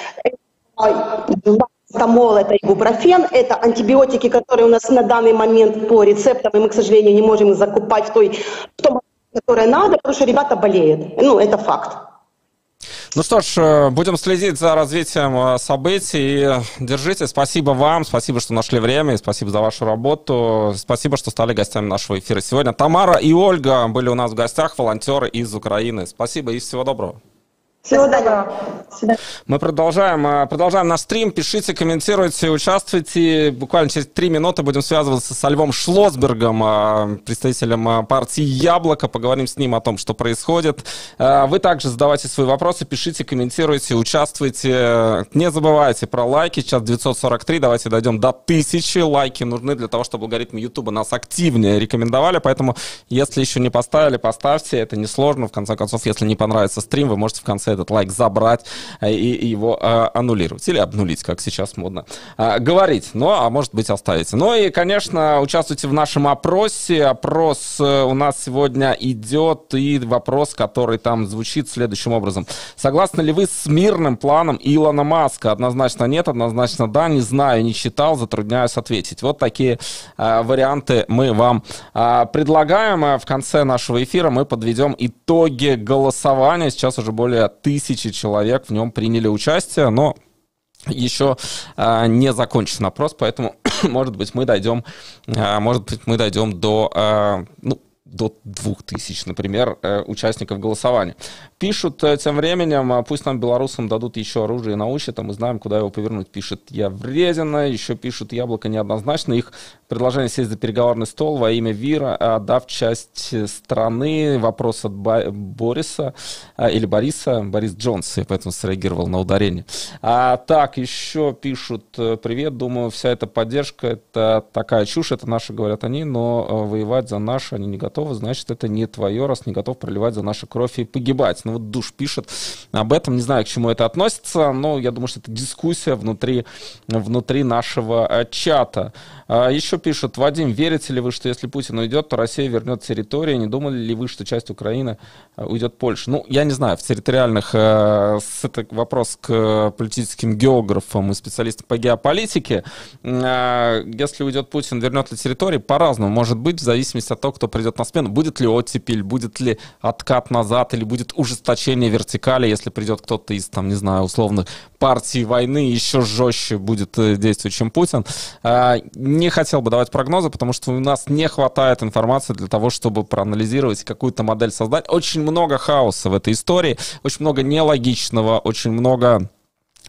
Тамол, это ибупрофен, это антибиотики, которые у нас на данный момент по рецептам, и мы, к сожалению, не можем их закупать в том, которое надо, потому что ребята болеют. Ну, это факт. Ну что ж, будем следить за развитием событий. Держите. Спасибо вам, спасибо, что нашли время, и спасибо за вашу работу. Спасибо, что стали гостями нашего эфира сегодня. Тамара и Ольга были у нас в гостях, волонтеры из Украины. Спасибо и всего доброго. Всего доброго. Мы продолжаем наш стрим. Пишите, комментируйте, участвуйте. Буквально через 3 минуты будем связываться со Львом Шлосбергом, представителем партии «Яблоко». Поговорим с ним о том, что происходит. Вы также задавайте свои вопросы, пишите, комментируйте, участвуйте. Не забывайте про лайки. Сейчас 943. Давайте дойдем до 1000. Лайки нужны для того, чтобы алгоритмы YouTube нас активнее рекомендовали. Поэтому, если еще не поставили, поставьте. Это несложно. В конце концов, если не понравится стрим, вы можете в конце этот лайк забрать и его аннулировать. Или обнулить, как сейчас модно говорить. Ну, а может быть, оставите. Ну и, конечно, участвуйте в нашем опросе. Опрос у нас сегодня идет, и вопрос, который там звучит следующим образом. Согласны ли вы с мирным планом Илона Маска? Однозначно нет, однозначно да. Не знаю, не читал, затрудняюсь ответить. Вот такие варианты мы вам предлагаем. В конце нашего эфира мы подведем итоги голосования. Сейчас уже более 1000 человек в нем приняли участие, но еще не закончен опрос, поэтому, может быть, мы дойдем до 2000, например, участников голосования. Пишут тем временем, пусть нам, белорусам, дадут еще оружие и научат, а мы знаем, куда его повернуть. Пишет Явредина, еще пишут «Яблоко» неоднозначно. Их предложение сесть за переговорный стол во имя ВИРа, отдав часть страны. Вопрос от Бориса, или Бориса, Борис Джонс, я поэтому среагировал на ударение. Так, еще пишут «Привет, думаю, вся эта поддержка, это такая чушь, это наши, говорят они, но воевать за наши они не готовы, значит, это не твое, раз не готов проливать за нашу кровь и погибать». Ну вот Душ пишет об этом, не знаю, к чему это относится, но я думаю, что это дискуссия внутри нашего чата. Еще пишут: Вадим, верите ли вы, что если Путин уйдет, то Россия вернет территории? Не думали ли вы, что часть Украины уйдет Польше? Ну, я не знаю, в территориальных... Это вопрос к политическим географам и специалистам по геополитике. Если уйдет Путин, вернет ли территории? По-разному может быть, в зависимости от того, кто придет на смену. Будет ли оттепель, будет ли откат назад, или будет ужесточение вертикали, если придет кто-то из, там, не знаю, условных партий войны, еще жестче будет действовать, чем Путин. Не хотел бы давать прогнозы, потому что у нас не хватает информации для того, чтобы проанализировать, какую-то модель создать. Очень много хаоса в этой истории, очень много нелогичного, очень много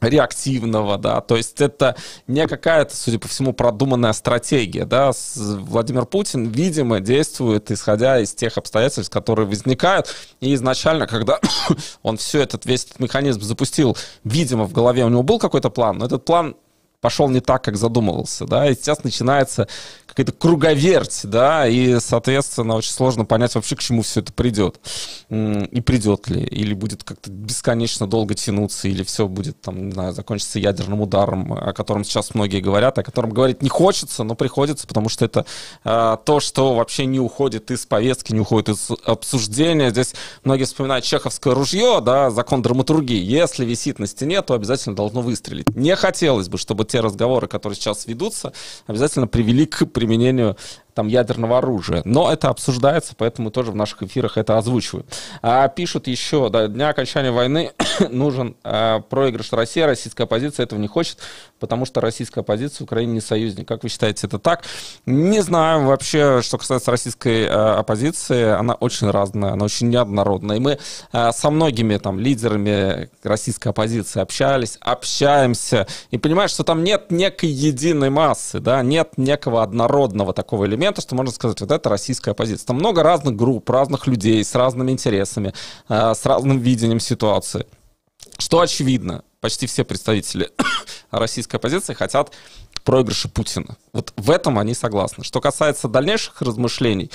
реактивного, да, то есть это не какая-то, судя по всему, продуманная стратегия, да, Владимир Путин, видимо, действует, исходя из тех обстоятельств, которые возникают, и изначально, когда он весь этот механизм запустил, видимо, в голове у него был какой-то план, но этот план пошел не так, как задумывался, да, и сейчас начинается какая-то круговерть, да, и, соответственно, очень сложно понять вообще, к чему все это придет, и придет ли, или будет как-то бесконечно долго тянуться, или все будет, там, не знаю, закончится ядерным ударом, о котором сейчас многие говорят, о котором говорить не хочется, но приходится, потому что это то, что вообще не уходит из повестки, не уходит из обсуждения. Здесь многие вспоминают чеховское ружье, да, закон драматургии. Если висит на стене, то обязательно должно выстрелить. Не хотелось бы, чтобы те разговоры, которые сейчас ведутся, обязательно привели к применению там ядерного оружия. Но это обсуждается, поэтому мы тоже в наших эфирах это озвучиваем. Пишут еще, до дня окончания войны нужен проигрыш России, российская оппозиция этого не хочет, потому что российская оппозиция Украине не союзник. Как вы считаете, это так? Не знаю вообще, что касается российской оппозиции, она очень разная, она очень неоднородная. И мы со многими там лидерами российской оппозиции общаемся, и понимаешь, что там нет некой единой массы, да, нет некого однородного такого элемента, что можно сказать, вот это российская оппозиция. Там много разных групп, разных людей с разными интересами, с разным видением ситуации. Что очевидно, почти все представители российской оппозиции хотят проигрыша Путина. Вот в этом они согласны. Что касается дальнейших размышлений,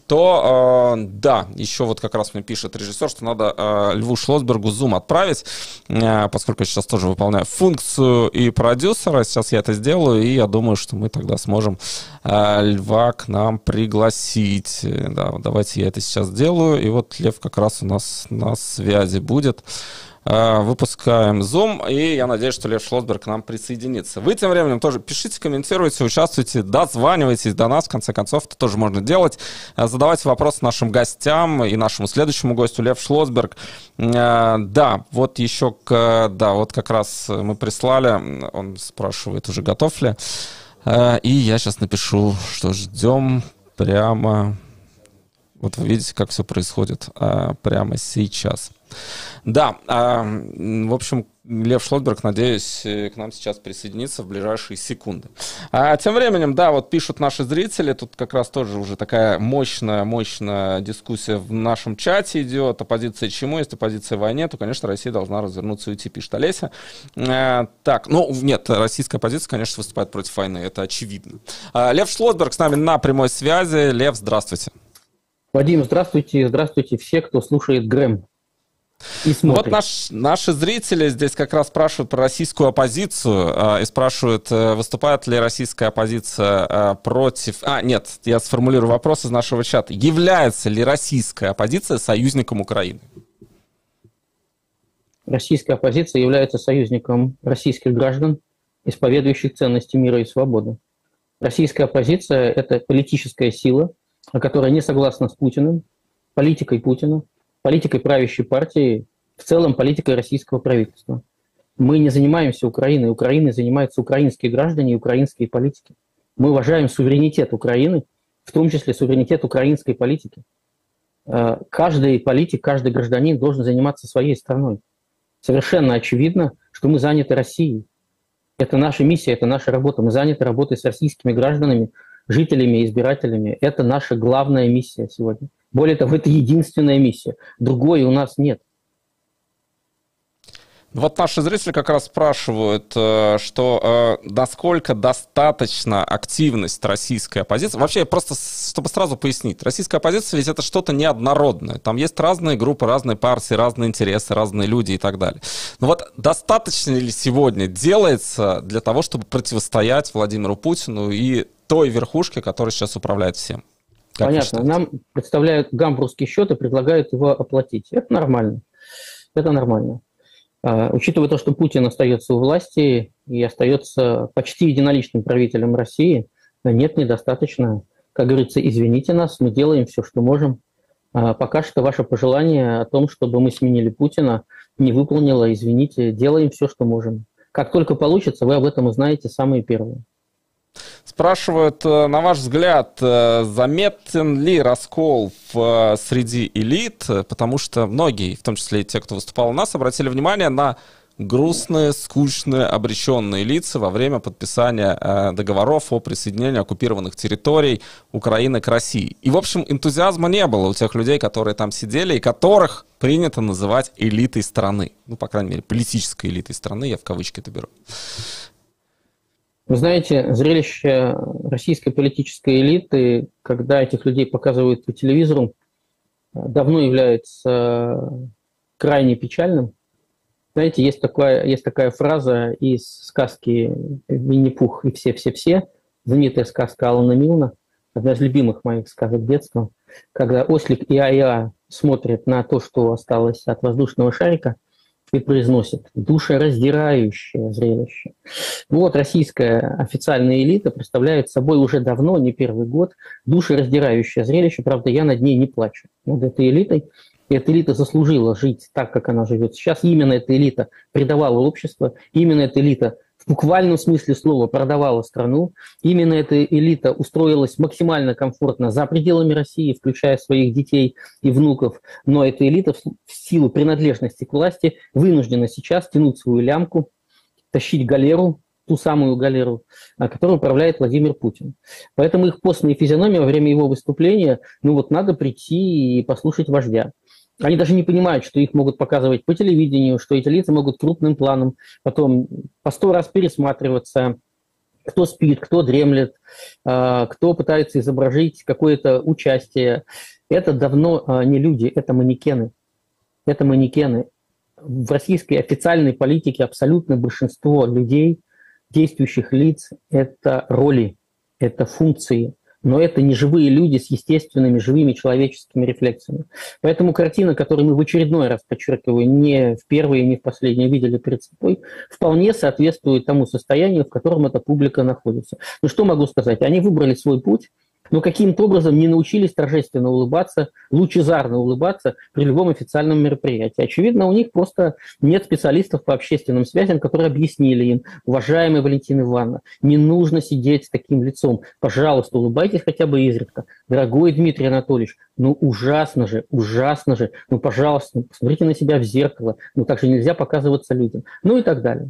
то да, еще вот как раз мне пишет режиссер, что надо Льву Шлосбергу Zoom отправить, поскольку я сейчас тоже выполняю функцию и продюсера. Сейчас я это сделаю, и я думаю, что мы тогда сможем Льва к нам пригласить. Да, давайте я это сейчас сделаю. И вот Лев как раз у нас на связи будет. Выпускаем Zoom, и я надеюсь, что Лев Шлосберг к нам присоединится. Вы тем временем тоже пишите, комментируйте, участвуйте, дозванивайтесь до нас, в конце концов, это тоже можно делать. Задавайте вопросы нашим гостям и нашему следующему гостю, Лев Шлосберг. Да, вот еще, да, вот как раз мы прислали, он спрашивает, уже готов ли, и я сейчас напишу, что ждем прямо, вот вы видите, как все происходит прямо сейчас. Да, в общем, Лев Шлосберг, надеюсь, к нам сейчас присоединится в ближайшие секунды. Тем временем, да, вот пишут наши зрители, тут как раз тоже уже такая мощная дискуссия в нашем чате идет. Оппозиция чему? Если оппозиция войне, то, конечно, Россия должна развернуться и уйти, пишет Олеся. Так, ну, нет, российская оппозиция, конечно, выступает против войны, это очевидно. Лев Шлосберг с нами на прямой связи. Лев, здравствуйте. Вадим, здравствуйте, здравствуйте все, кто слушает Грэм. Вот наши зрители здесь как раз спрашивают про российскую оппозицию и спрашивают, выступает ли российская оппозиция против... Нет, я сформулирую вопрос из нашего чата. Является ли российская оппозиция союзником Украины? Российская оппозиция является союзником российских граждан, исповедующих ценности мира и свободы. Российская оппозиция – это политическая сила, которая не согласна с Путиным, политикой Путина, политикой правящей партии, в целом политикой российского правительства. Мы не занимаемся Украиной. Украиной занимаются украинские граждане и украинские политики. Мы уважаем суверенитет Украины, в том числе суверенитет украинской политики. Каждый политик, каждый гражданин должен заниматься своей страной. Совершенно очевидно, что мы заняты Россией. Это наша миссия, это наша работа. Мы заняты работой с российскими гражданами, жителями, избирателями. Это наша главная миссия сегодня. Более того, это единственная миссия. Другой у нас нет. Вот наши зрители как раз спрашивают, что насколько достаточна активность российской оппозиции. Вообще, просто чтобы сразу пояснить, российская оппозиция ведь это что-то неоднородное. Там есть разные группы, разные партии, разные интересы, разные люди и так далее. Но вот достаточно ли сегодня делается для того, чтобы противостоять Владимиру Путину и той верхушке, которая сейчас управляет всем? Как понятно. Нам представляют гамбургский счет и предлагают его оплатить. Это нормально. Это нормально. Учитывая то, что Путин остается у власти и остается почти единоличным правителем России, нет, недостаточно. Как говорится, извините нас, мы делаем все, что можем. Пока что ваше пожелание о том, чтобы мы сменили Путина, не выполнило, извините, делаем все, что можем. Как только получится, вы об этом узнаете самые первые. Спрашивают, на ваш взгляд, заметен ли раскол среди элит, потому что многие, в том числе и те, кто выступал у нас, обратили внимание на грустные, скучные, обреченные лица во время подписания договоров о присоединении оккупированных территорий Украины к России. И, в общем, энтузиазма не было у тех людей, которые там сидели, и которых принято называть элитой страны. Ну, по крайней мере, политической элитой страны, я в кавычки это беру. Вы знаете, зрелище российской политической элиты, когда этих людей показывают по телевизору, давно является крайне печальным. Знаете, есть такая фраза из сказки «Винни-Пух и все-все-все», знаменитая сказка Алана Милна, одна из любимых моих сказок детства, когда ослик и Ая смотрят на то, что осталось от воздушного шарика, и произносят: душераздирающее зрелище. Вот российская официальная элита представляет собой уже давно, не первый год, душераздирающее зрелище. Правда, я над ней не плачу, над этой элитой. И эта элита заслужила жить так, как она живет сейчас. Именно эта элита предавала общество, именно эта элита в буквальном смысле слова продавала страну, именно эта элита устроилась максимально комфортно за пределами России, включая своих детей и внуков. Но эта элита в силу принадлежности к власти вынуждена сейчас тянуть свою лямку, тащить галеру, ту самую галеру, которой управляет Владимир Путин. Поэтому их постные физиономии во время его выступления, надо прийти и послушать вождя. Они даже не понимают, что их могут показывать по телевидению, что эти лица могут крупным планом потом по 100 раз пересматриваться, кто спит, кто дремлет, кто пытается изобразить какое-то участие. Это давно не люди, это манекены. Это манекены. В российской официальной политике абсолютно большинство людей, действующих лиц, это роли, это функции. Но это не живые люди с естественными, живыми человеческими рефлексиями. Поэтому картина, которую мы в очередной раз, подчеркиваю, не в первый и не в последний видели перед собой, вполне соответствует тому состоянию, в котором эта публика находится. Что могу сказать? Они выбрали свой путь, но каким-то образом не научились торжественно улыбаться, лучезарно улыбаться при любом официальном мероприятии. Очевидно, у них просто нет специалистов по общественным связям, которые объяснили им: уважаемая Валентина Ивановна, не нужно сидеть с таким лицом. Пожалуйста, улыбайтесь хотя бы изредка. Дорогой Дмитрий Анатольевич, ужасно же, пожалуйста, посмотрите на себя в зеркало, так же нельзя показываться людям. И так далее.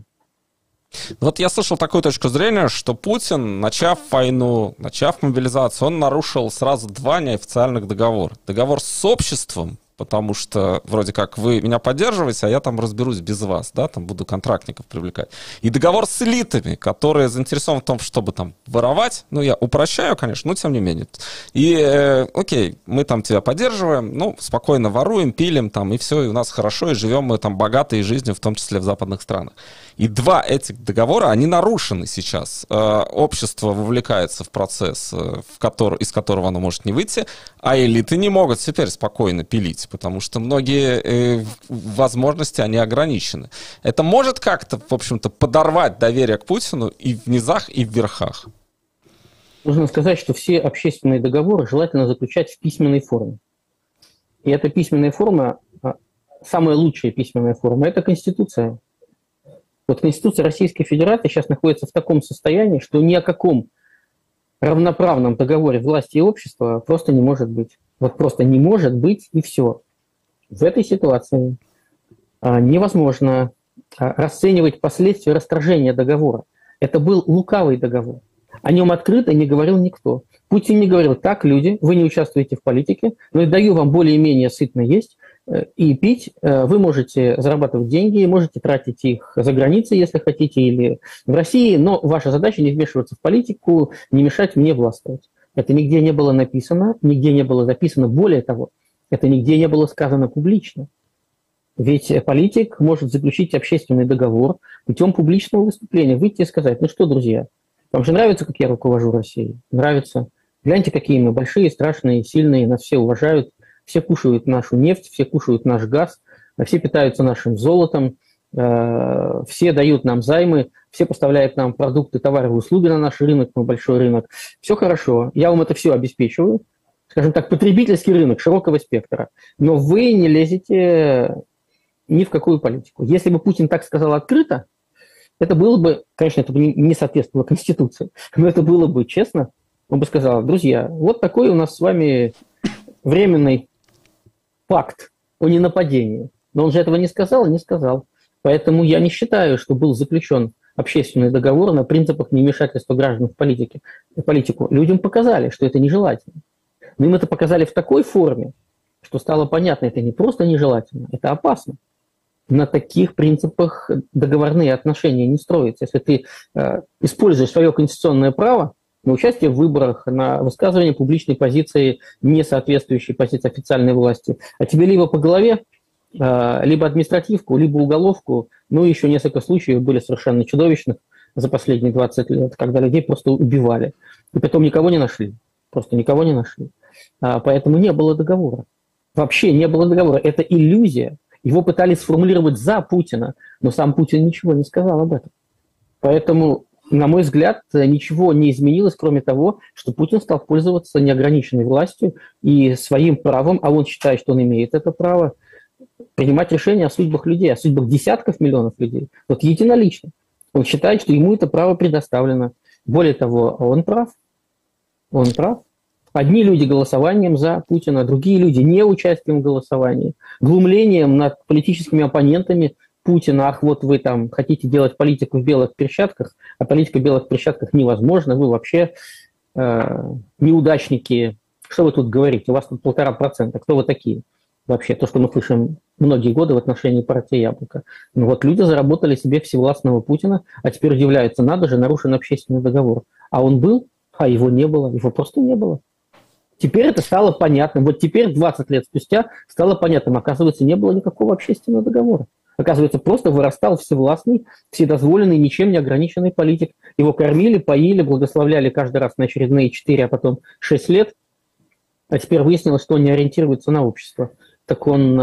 Вот я слышал такую точку зрения, что Путин, начав войну, начав мобилизацию, он нарушил сразу два неофициальных договора. Договор с обществом, потому что вроде как вы меня поддерживаете, а я там разберусь без вас, да, там буду контрактников привлекать. И договор с элитами, которые заинтересованы в том, чтобы там воровать, я упрощаю, конечно, но тем не менее. И, окей, мы там тебя поддерживаем, спокойно воруем, пилим там, и все, и у нас хорошо, и живем мы там богатой жизнью, в том числе в западных странах. И два этих договора, они нарушены сейчас. Общество вовлекается в процесс, из которого оно может не выйти, а элиты не могут теперь спокойно пилить, потому что многие возможности, они ограничены. Это может как-то, в общем-то, подорвать доверие к Путину и в низах, и в верхах? Нужно сказать, что все общественные договоры желательно заключать в письменной форме. И эта письменная форма, самая лучшая письменная форма, это Конституция. Вот Конституция Российской Федерации сейчас находится в таком состоянии, что ни о каком равноправном договоре власти и общества просто не может быть. Вот просто не может быть, и все. В этой ситуации невозможно расценивать последствия расторжения договора. Это был лукавый договор. О нем открыто не говорил никто. Путин не говорил: так, люди, вы не участвуете в политике, но я даю вам более-менее сытно есть и пить. Вы можете зарабатывать деньги, можете тратить их за границей, если хотите, или в России, но ваша задача не вмешиваться в политику, не мешать мне властвовать. Это нигде не было написано, нигде не было записано. Более того, это нигде не было сказано публично. Ведь политик может заключить общественный договор путем публичного выступления, выйти и сказать: что, друзья, вам же нравится, как я руковожу Россией? Нравится. Гляньте, какие мы большие, страшные, сильные, нас все уважают, все кушают нашу нефть, все кушают наш газ, все питаются нашим золотом, все дают нам займы, все поставляют нам продукты, товары и услуги на наш рынок, мы большой рынок. Все хорошо, я вам это все обеспечиваю, скажем так, потребительский рынок широкого спектра, но вы не лезете ни в какую политику. Если бы Путин так сказал открыто, это было бы, конечно, это бы не соответствовало Конституции, но это было бы честно. Он бы сказал: друзья, вот такой у нас с вами временный пакт о ненападении. Но он же этого не сказал и не сказал. Поэтому я не считаю, что был заключен общественный договор на принципах невмешательства граждан в политику. Людям показали, что это нежелательно. Но им это показали в такой форме, что стало понятно, это не просто нежелательно, это опасно. На таких принципах договорные отношения не строятся. Если ты используешь свое конституционное право на участие в выборах, на высказывание публичной позиции, не соответствующей позиции официальной власти, а тебе либо по голове, либо административку, либо уголовку, ну, еще несколько случаев были совершенно чудовищных за последние 20 лет, когда людей просто убивали. И потом никого не нашли. Просто никого не нашли. Поэтому не было договора. Вообще не было договора. Это иллюзия. Его пытались сформулировать за Путина, но сам Путин ничего не сказал об этом. Поэтому, на мой взгляд, ничего не изменилось, кроме того, что Путин стал пользоваться неограниченной властью и своим правом, а он считает, что он имеет это право, принимать решения о судьбах людей, о судьбах десятков миллионов людей. Вот единолично. Он считает, что ему это право предоставлено. Более того, он прав. Он прав. Одни люди голосованием за Путина, другие люди не участием в голосовании, глумлением над политическими оппонентами Путина. Ах, вот вы там хотите делать политику в белых перчатках, а политика в белых перчатках невозможна, вы вообще неудачники. Что вы тут говорите? У вас тут 1,5%. Кто вы такие? Вообще, то, что мы слышим многие годы в отношении партии «Яблоко». Ну вот люди заработали себе всевластного Путина, а теперь удивляются, надо же, нарушен общественный договор. А он был, а его не было, его просто не было. Теперь это стало понятным. Вот теперь, 20 лет спустя, стало понятным. Оказывается, не было никакого общественного договора. Оказывается, просто вырастал всевластный, вседозволенный, ничем не ограниченный политик. Его кормили, поили, благословляли каждый раз на очередные 4, а потом 6 лет. А теперь выяснилось, что он не ориентируется на общество. Так он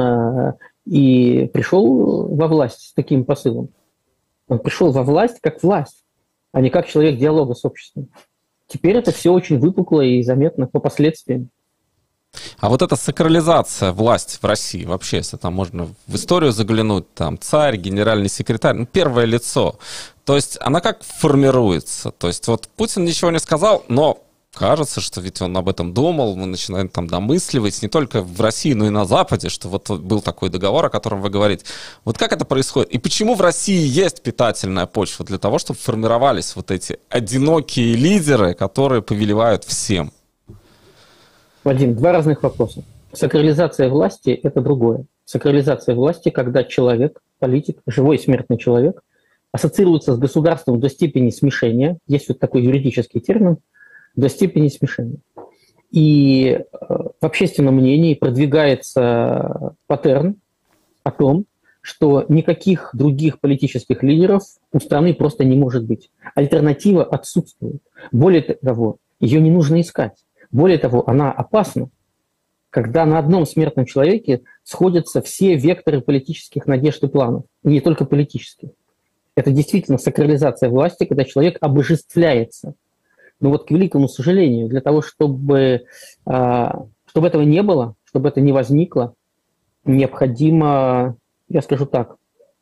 и пришел во власть с таким посылом. Он пришел во власть, а не как человек диалога с обществом. Теперь это все очень выпукло и заметно по последствиям. А вот эта сакрализация власти в России, вообще, если там можно в историю заглянуть, там царь, генеральный секретарь, ну, первое лицо, то есть она как формируется? То есть вот Путин ничего не сказал, но кажется, что ведь он об этом думал, мы начинаем там домысливать, не только в России, но и на Западе, что вот был такой договор, о котором вы говорите. Вот как это происходит? И почему в России есть питательная почва для того, чтобы формировались вот эти одинокие лидеры, которые повелевают всем? Вадим, два разных вопроса. Сакрализация власти – это другое. Сакрализация власти, когда человек, политик, живой смертный человек, ассоциируется с государством до степени смешения, есть вот такой юридический термин, до степени смешения. И в общественном мнении продвигается паттерн о том, что никаких других политических лидеров у страны просто не может быть. Альтернатива отсутствует. Более того, ее не нужно искать. Более того, она опасна, когда на одном смертном человеке сходятся все векторы политических надежд и планов, и не только политических. Это действительно сакрализация власти, когда человек обожествляется. Но вот, к великому сожалению, для того, чтобы этого не было, чтобы это не возникло, необходимо, я скажу так,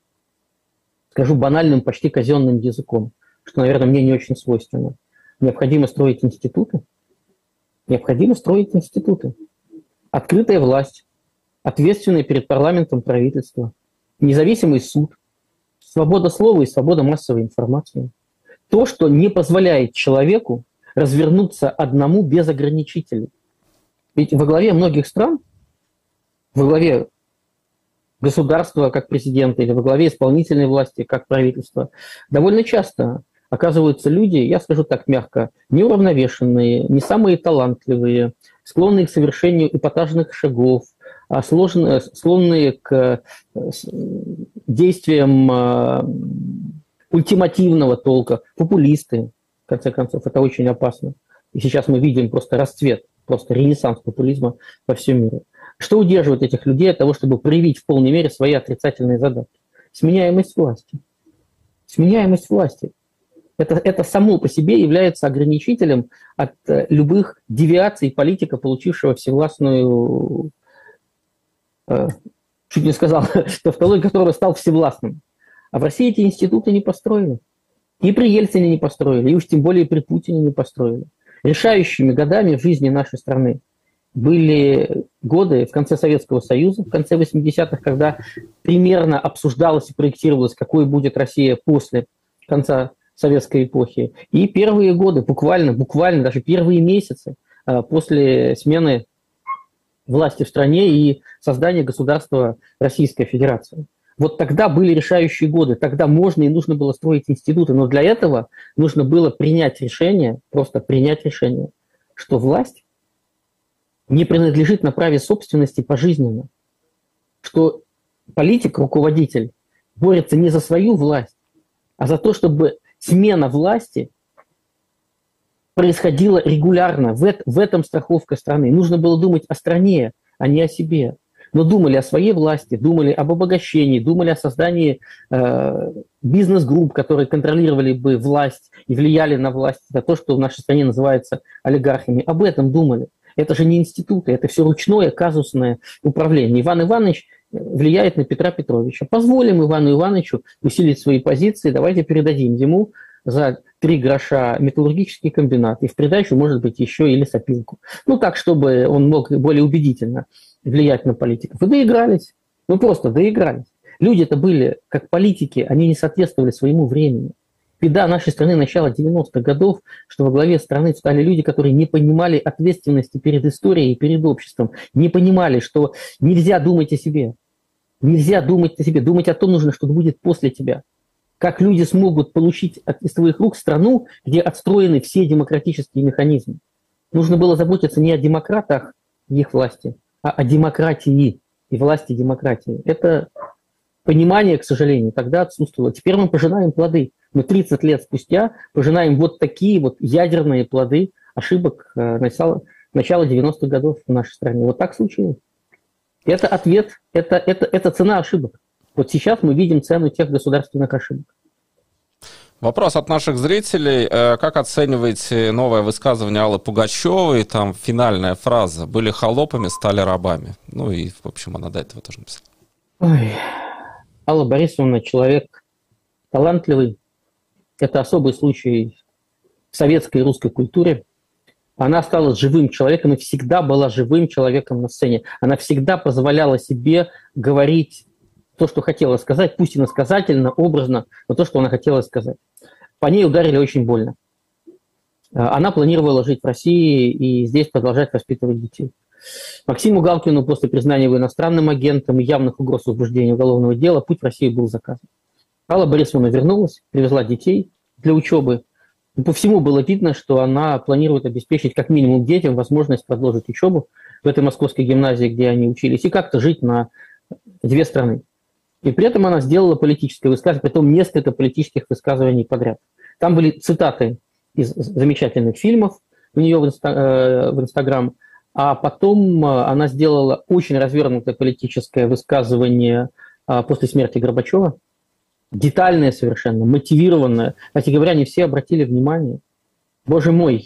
скажу банальным, почти казенным языком, что, наверное, мне не очень свойственно. Необходимо строить институты. Необходимо строить институты. Открытая власть, ответственное перед парламентом правительство, независимый суд, свобода слова и свобода массовой информации. То, что не позволяет человеку развернуться одному без ограничителей. Ведь во главе многих стран, во главе государства как президента или во главе исполнительной власти как правительства, довольно часто оказываются люди, я скажу так мягко, неуравновешенные, не самые талантливые, склонные к совершению эпатажных шагов, склонные к действиям ультимативного толка, популисты, в конце концов, это очень опасно. И сейчас мы видим просто расцвет, просто ренессанс популизма во всем мире. Что удерживает этих людей от того, чтобы проявить в полной мере свои отрицательные задатки? Сменяемость власти. Сменяемость власти. Это само по себе является ограничителем от любых девиаций политика, получившего всевластную, чуть не сказал, тавтологию, которого стал всевластным. А в России эти институты не построены. И при Ельцине не построили, и уж тем более при Путине не построили. Решающими годами в жизни нашей страны были годы в конце Советского Союза, в конце 80-х, когда примерно обсуждалось и проектировалось, какой будет Россия после конца советской эпохи. И первые годы, буквально даже первые месяцы после смены власти в стране и создания государства Российской Федерации. Вот тогда были решающие годы, тогда можно и нужно было строить институты, но для этого нужно было принять решение, просто принять решение, что власть не принадлежит на праве собственности пожизненно, что политик, руководитель борется не за свою власть, а за то, чтобы смена власти происходила регулярно. В этом страховка страны. Нужно было думать о стране, а не о себе. Но думали о своей власти, думали об обогащении, думали о создании бизнес-групп, которые контролировали бы власть и влияли на власть. Это то, что в нашей стране называется олигархами. Об этом думали. Это же не институты, это все ручное казусное управление. Иван Иванович влияет на Петра Петровича. Позволим Ивану Ивановичу усилить свои позиции, давайте передадим ему за 3 гроша металлургический комбинат, и в придачу, может быть, еще и лесопилку. Ну, так, чтобы он мог более убедительно влиять на политиков. И доигрались. Ну, просто доигрались. Люди-то были, как политики, они не соответствовали своему времени. Беда нашей страны начала 90-х годов, что во главе страны стали люди, которые не понимали ответственности перед историей и перед обществом, не понимали, что нельзя думать о себе. Нельзя думать о себе. Думать о том нужно, что будет после тебя. Как люди смогут получить из твоих рук страну, где отстроены все демократические механизмы. Нужно было заботиться не о демократах и их власти, а о демократии и власти демократии. Это понимание, к сожалению, тогда отсутствовало. Теперь мы пожинаем плоды. Мы 30 лет спустя пожинаем вот такие вот ядерные плоды ошибок начала 90-х годов в нашей стране. Вот так случилось. Это ответ, это цена ошибок. Вот сейчас мы видим цену тех государственных ошибок. Вопрос от наших зрителей. Как оцениваете новое высказывание Аллы Пугачевой? Там финальная фраза. Были холопами, стали рабами. Ну и, в общем, она до этого тоже написала. Ой. Алла Борисовна человек талантливый. Это особый случай в советской и русской культуре. Она стала живым человеком и всегда была живым человеком на сцене. Она всегда позволяла себе говорить то, что хотела сказать, пусть иносказательно, образно, но то, что она хотела сказать. По ней ударили очень больно. Она планировала жить в России и здесь продолжать воспитывать детей. Максиму Галкину после признания его иностранным агентом и явных угроз возбуждения уголовного дела путь в Россию был заказан. Алла Борисовна вернулась, привезла детей для учебы. И по всему было видно, что она планирует обеспечить как минимум детям возможность продолжить учебу в этой московской гимназии, где они учились, и как-то жить на 2 страны. И при этом она сделала политическое высказывание, притом несколько политических высказываний подряд. Там были цитаты из замечательных фильмов у нее в Инстаграм, а потом она сделала очень развернутое политическое высказывание после смерти Горбачева, детальное совершенно, мотивированное. Кстати говоря, не все обратили внимание. Боже мой,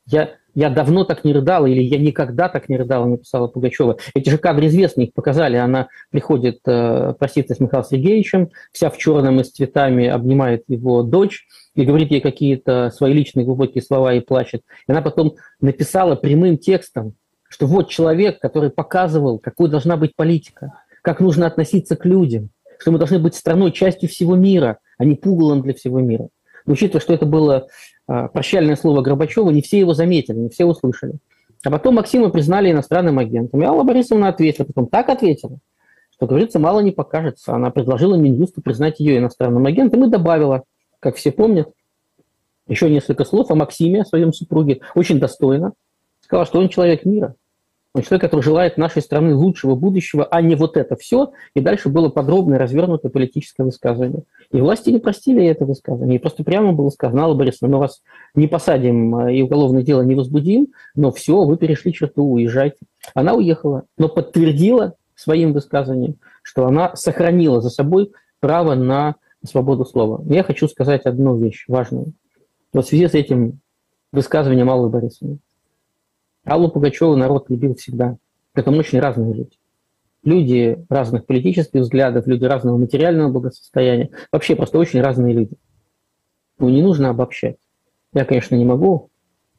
я давно так не рыдала, или я никогда так не рыдала, написала Пугачева. Эти же кадры известны, их показали. Она приходит проситься с Михаилом Сергеевичем, вся в черном и с цветами, обнимает его дочь и говорит ей какие-то свои личные глубокие слова и плачет. И она потом написала прямым текстом, что вот человек, который показывал, какой должна быть политика, как нужно относиться к людям, что мы должны быть страной, частью всего мира, а не пугалом для всего мира. Но учитывая, что это было прощальное слово Горбачева, не все его заметили, не все услышали. А потом Максима признали иностранным агентом. И Алла Борисовна ответила, потом так ответила, что, говорится, мало не покажется. Она предложила Минюсту признать ее иностранным агентом и добавила, как все помнят, еще несколько слов о Максиме, о своем супруге, очень достойно. Сказала, что он человек мира. Он человек, который желает нашей страны лучшего будущего, а не вот это все. И дальше было подробное, развернутое политическое высказывание. И власти не простили это высказывание. И просто прямо было сказано: Алла Борисовна, мы вас не посадим и уголовное дело не возбудим, но все, вы перешли черту, уезжайте. Она уехала, но подтвердила своим высказыванием, что она сохранила за собой право на свободу слова. Я хочу сказать одну вещь важную. Вот в связи с этим высказыванием Аллы Борисовны. Аллу Пугачеву народ любил всегда. Это очень разные люди. Люди разных политических взглядов, люди разного материального благосостояния. Вообще просто очень разные люди. Ну, не нужно обобщать. Я, конечно, не могу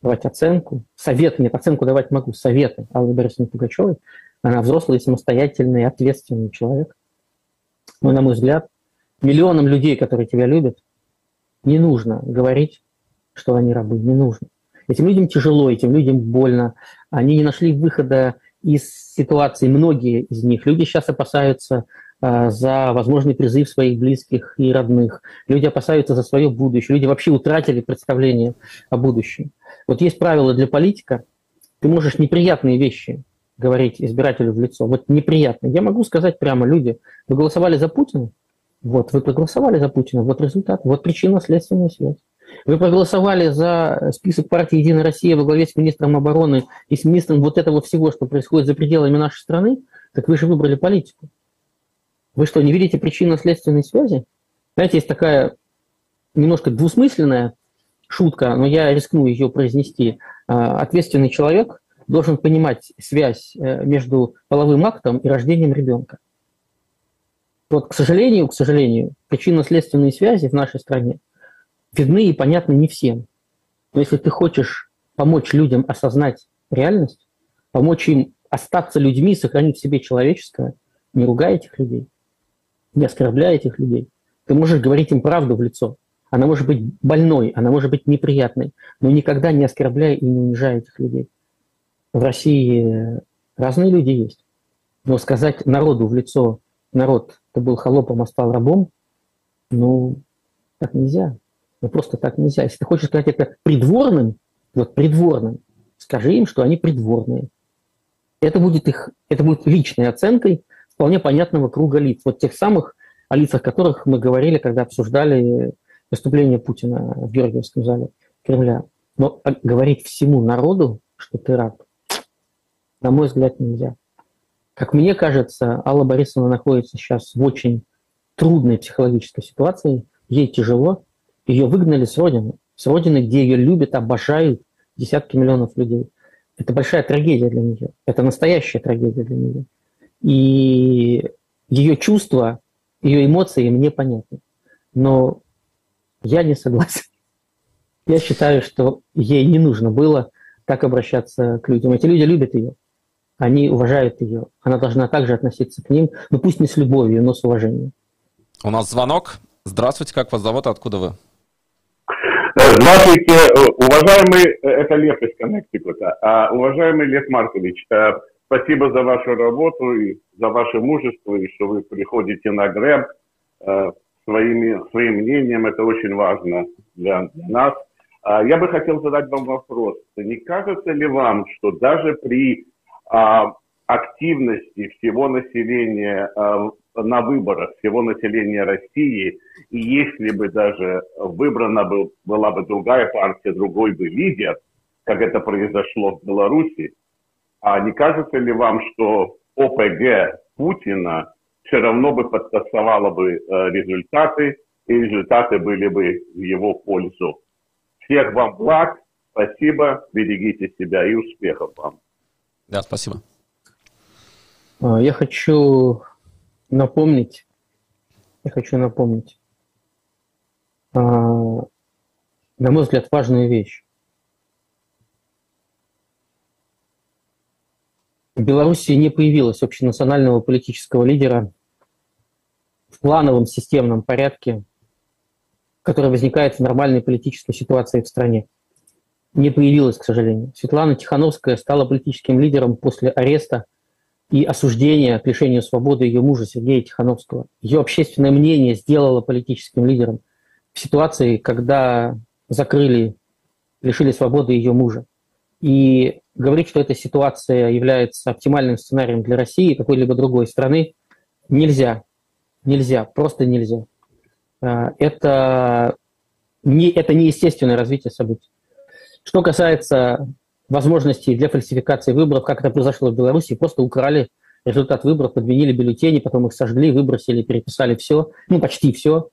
давать оценку, советы, нет, оценку давать могу, советы Аллы Борисовны Пугачевой. Она взрослый, самостоятельный, ответственный человек. Но, на мой взгляд, миллионам людей, которые тебя любят, не нужно говорить, что они рабы, не нужно. Этим людям тяжело, этим людям больно. Они не нашли выхода из ситуации, многие из них. Люди сейчас опасаются за возможный призыв своих близких и родных. Люди опасаются за свое будущее. Люди вообще утратили представление о будущем. Вот есть правило для политика. Ты можешь неприятные вещи говорить избирателю в лицо. Вот неприятно. Я могу сказать прямо: люди, вы голосовали за Путина? Вот, вы проголосовали за Путина, вот результат, вот причинно-следственная связь. Вы проголосовали за список партии «Единая Россия» во главе с министром обороны и с министром вот этого всего, что происходит за пределами нашей страны, так вы же выбрали политику. Вы что, не видите причинно-следственной связи? Знаете, есть такая немножко двусмысленная шутка, но я рискну ее произнести. Ответственный человек должен понимать связь между половым актом и рождением ребенка. Вот, к сожалению, причинно-следственные связи в нашей стране видны и понятны не всем. Но если ты хочешь помочь людям осознать реальность, помочь им остаться людьми, сохранить в себе человеческое, не ругай этих людей, не оскорбляй этих людей. Ты можешь говорить им правду в лицо. Она может быть больной, она может быть неприятной, но никогда не оскорбляй и не унижай этих людей. В России разные люди есть. Но сказать народу в лицо: народ, ты был холопом, а стал рабом, ну, так нельзя. Ну, просто так нельзя. Если ты хочешь сказать это придворным, вот придворным, скажи им, что они придворные. Это будет личной оценкой вполне понятного круга лиц. Вот тех самых, о лицах которых мы говорили, когда обсуждали выступление Путина в Георгиевском зале Кремля. Но говорить всему народу, что ты раб, на мой взгляд, нельзя. Как мне кажется, Алла Борисовна находится сейчас в очень трудной психологической ситуации. Ей тяжело. Ее выгнали с родины, где ее любят, обожают десятки миллионов людей. Это большая трагедия для нее. Это настоящая трагедия для нее. И ее чувства, ее эмоции мне понятны. Но я не согласен. Я считаю, что ей не нужно было так обращаться к людям. Эти люди любят ее. Они уважают ее. Она должна также относиться к ним, ну пусть не с любовью, но с уважением. У нас звонок. Здравствуйте, как вас зовут, откуда вы? Здравствуйте, уважаемый, это Лев из Коннектикута. Уважаемый Лев Маркович, спасибо за вашу работу и за ваше мужество, и что вы приходите на ГРЭБ своим мнением, это очень важно для нас. Я бы хотел задать вам вопрос. Не кажется ли вам, что даже при активности всего населения на выборах, всего населения России, и если бы даже выбрана была бы другая партия, другой бы лидер, как это произошло в Беларуси, не кажется ли вам, что ОПГ Путина все равно бы подтасовало бы результаты, и результаты были бы в его пользу? Всех вам благ, спасибо, берегите себя и успехов вам. Да, спасибо. Я хочу напомнить, на мой взгляд, важную вещь. В Беларуси не появилось общенационального политического лидера в плановом системном порядке, который возникает в нормальной политической ситуации в стране. Не появилось, к сожалению. Светлана Тихановская стала политическим лидером после ареста и осуждения к лишению свободы ее мужа Сергея Тихановского. Ее общественное мнение сделало политическим лидером в ситуации, когда лишили свободы ее мужа. И говорить, что эта ситуация является оптимальным сценарием для России и какой-либо другой страны, нельзя. Нельзя, просто нельзя. Это неестественное развитие событий. Что касается возможностей для фальсификации выборов, как это произошло в Беларуси, просто украли результат выборов, подменили бюллетени, потом их сожгли, выбросили, переписали все, почти все.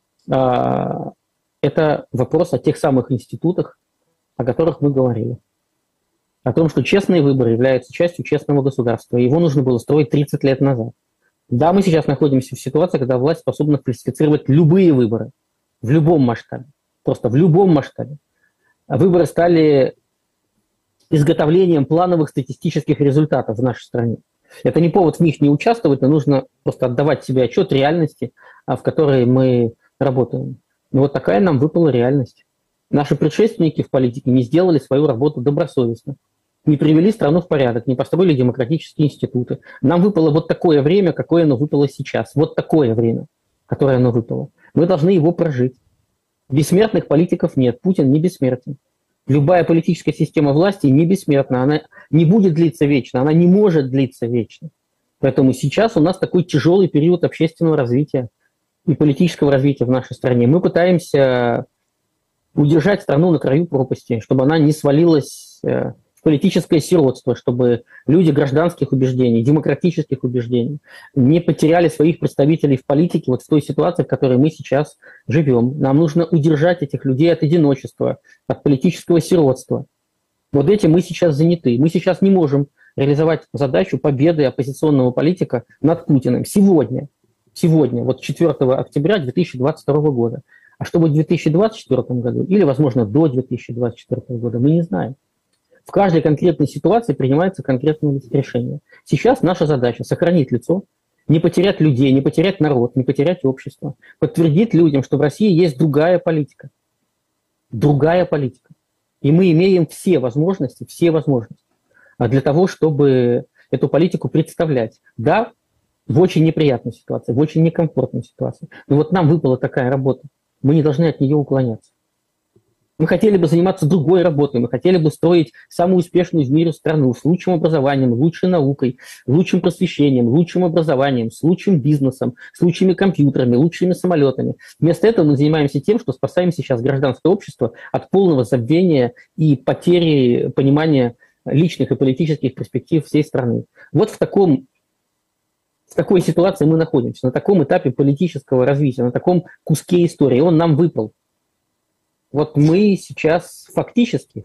Это вопрос о тех самых институтах, о которых мы говорили. О том, что честные выборы являются частью честного государства. Его нужно было строить 30 лет назад. Да, мы сейчас находимся в ситуации, когда власть способна фальсифицировать любые выборы в любом масштабе. Просто в любом масштабе. Выборы стали изготовлением плановых статистических результатов в нашей стране. Это не повод в них не участвовать, но нужно просто отдавать себе отчет реальности, в которой мы работаем. И вот такая нам выпала реальность. Наши предшественники в политике не сделали свою работу добросовестно, не привели страну в порядок, не построили демократические институты. Нам выпало вот такое время, какое оно выпало сейчас. Вот такое время, которое оно выпало. Мы должны его прожить. Бессмертных политиков нет. Путин не бессмертен. Любая политическая система власти не бессмертна. Она не будет длиться вечно, она не может длиться вечно. Поэтому сейчас у нас такой тяжелый период общественного развития и политического развития в нашей стране. Мы пытаемся удержать страну на краю пропасти, чтобы она не свалилась в политическое сиротство, чтобы люди гражданских убеждений, демократических убеждений не потеряли своих представителей в политике вот в той ситуации, в которой мы сейчас живем. Нам нужно удержать этих людей от одиночества, от политического сиротства. Вот этим мы сейчас заняты. Мы сейчас не можем реализовать задачу победы оппозиционного политика над Путиным сегодня, вот 4 октября 2022 года. А что будет в 2024 году или, возможно, до 2024 года, мы не знаем. В каждой конкретной ситуации принимается конкретное решение. Сейчас наша задача – сохранить лицо, не потерять людей, не потерять народ, не потерять общество, подтвердить людям, что в России есть другая политика. Другая политика. И мы имеем все возможности для того, чтобы эту политику представлять. Да, в очень неприятной ситуации, в очень некомфортной ситуации. Но вот нам выпала такая работа. Мы не должны от нее уклоняться. Мы хотели бы заниматься другой работой, мы хотели бы строить самую успешную в мире страну с лучшим образованием, лучшей наукой, лучшим просвещением, лучшим образованием, с лучшим бизнесом, с лучшими компьютерами, лучшими самолетами. Вместо этого мы занимаемся тем, что спасаем сейчас гражданское общество от полного забвения и потери понимания личных и политических перспектив всей страны. Вот в такой ситуации мы находимся, на таком этапе политического развития, на таком куске истории. Он нам выпал. Вот мы сейчас фактически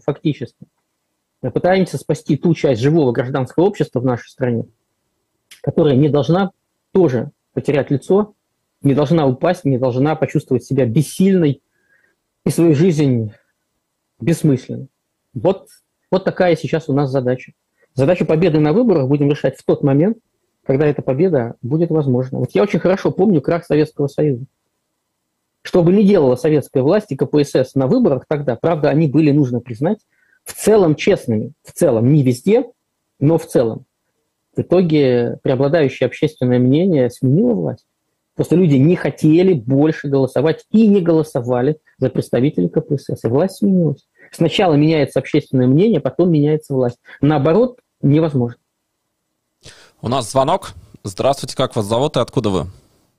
пытаемся спасти ту часть живого гражданского общества в нашей стране, которая не должна тоже потерять лицо, не должна упасть, не должна почувствовать себя бессильной и свою жизнь бессмысленной. Вот такая сейчас у нас задача. Задачу победы на выборах будем решать в тот момент, когда эта победа будет возможна. Вот я очень хорошо помню крах Советского Союза. Что бы ни делала советская власть и КПСС на выборах тогда, правда, они были, нужно признать, в целом честными. В целом, не везде, но в целом. В итоге преобладающее общественное мнение сменило власть. Просто люди не хотели больше голосовать и не голосовали за представителей КПСС. И власть сменилась. Сначала меняется общественное мнение, потом меняется власть. Наоборот, невозможно. У нас звонок. Здравствуйте, как вас зовут и откуда вы?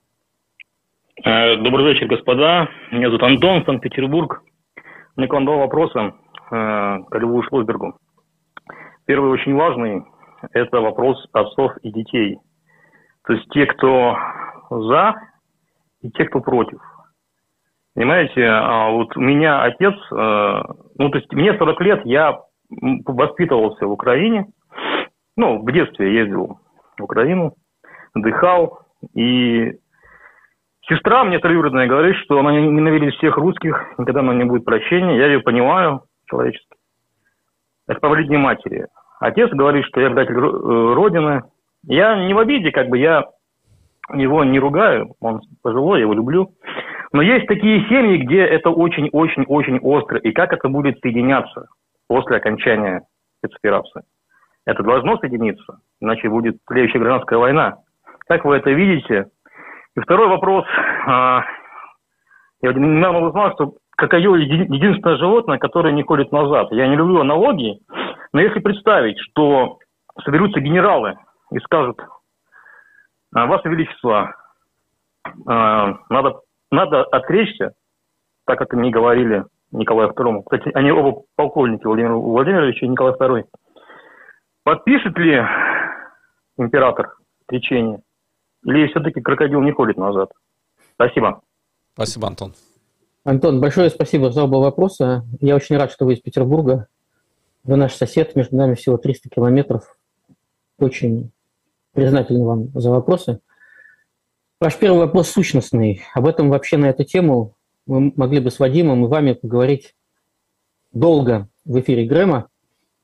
Добрый вечер, господа. Меня зовут Антон, Санкт-Петербург. У меня к вам два вопроса к Льву Шлосбергу. Первый очень важный – это вопрос отцов и детей. То есть те, кто за, и те, кто против. Понимаете, вот у меня отец, то есть мне 40 лет, я воспитывался в Украине, в детстве ездил в Украину, отдыхал, и сестра мне троюродная говорит, что она ненавидит всех русских, никогда она не будет прощения. Я ее понимаю человечески. Это по вредне матери. Отец говорит, что я предатель Родины. Я не в обиде, я его не ругаю, он пожилой, я его люблю. Но есть такие семьи, где это очень-очень-очень остро. И как это будет соединяться после окончания спецоперации? Это должно соединиться, иначе будет тлеющая гражданская война. Как вы это видите? И второй вопрос. Я недавно узнал, что какое единственное животное, которое не ходит назад. Я не люблю аналогии, но если представить, что соберутся генералы и скажут: Ваше Величество, надо отречься, так как мне говорили Николаю II. Кстати, они оба полковники, Владимир Владимирович и Николай II. Подпишет ли император отречение? Или все-таки крокодил не ходит назад? Спасибо. Спасибо, Антон. Антон, большое спасибо за оба вопроса. Я очень рад, что вы из Петербурга. Вы наш сосед, между нами всего 300 километров. Очень признателен вам за вопросы. Ваш первый вопрос сущностный. Об этом вообще на эту тему мы могли бы с Вадимом и вами поговорить долго в эфире Грэма.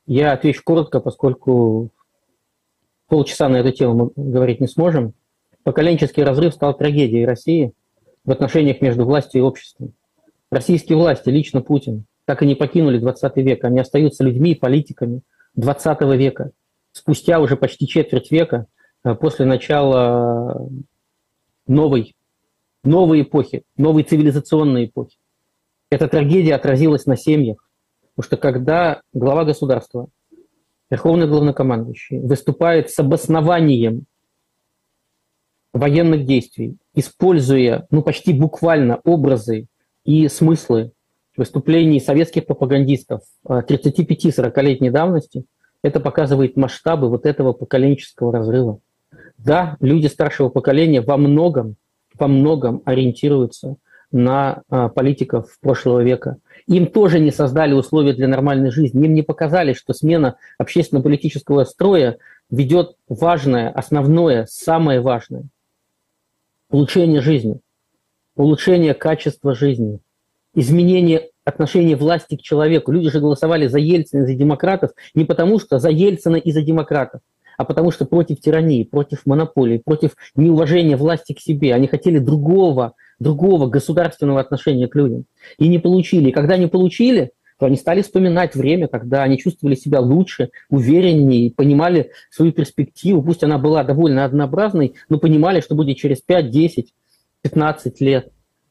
Я отвечу коротко, поскольку полчаса на эту тему мы говорить не сможем. Поколенческий разрыв стал трагедией России в отношениях между властью и обществом. Российские власти, лично Путин, так и не покинули 20 век. Они остаются людьми и политиками 20 века. Спустя уже почти четверть века после начала новой эпохи, новой цивилизационной эпохи. Эта трагедия отразилась на семьях. Потому что когда глава государства, верховный главнокомандующий, выступает с обоснованием военных действий, используя почти буквально образы и смыслы выступлений советских пропагандистов 35-40-летней давности, это показывает масштабы вот этого поколенческого разрыва. Да, люди старшего поколения во многом ориентируются на политиков прошлого века. Им тоже не создали условия для нормальной жизни. Им не показали, что смена общественно-политического строя ведет важное, основное, самое важное – улучшение жизни, улучшение качества жизни, изменение отношения власти к человеку. Люди же голосовали за Ельцина и за демократов не потому, что за Ельцина и за демократов, а потому что против тирании, против монополии, против неуважения власти к себе. Они хотели другого государственного отношения к людям. И не получили. И когда не получили, то они стали вспоминать время, когда они чувствовали себя лучше, увереннее, понимали свою перспективу. Пусть она была довольно однообразной, но понимали, что будет через 5, 10, 15 лет.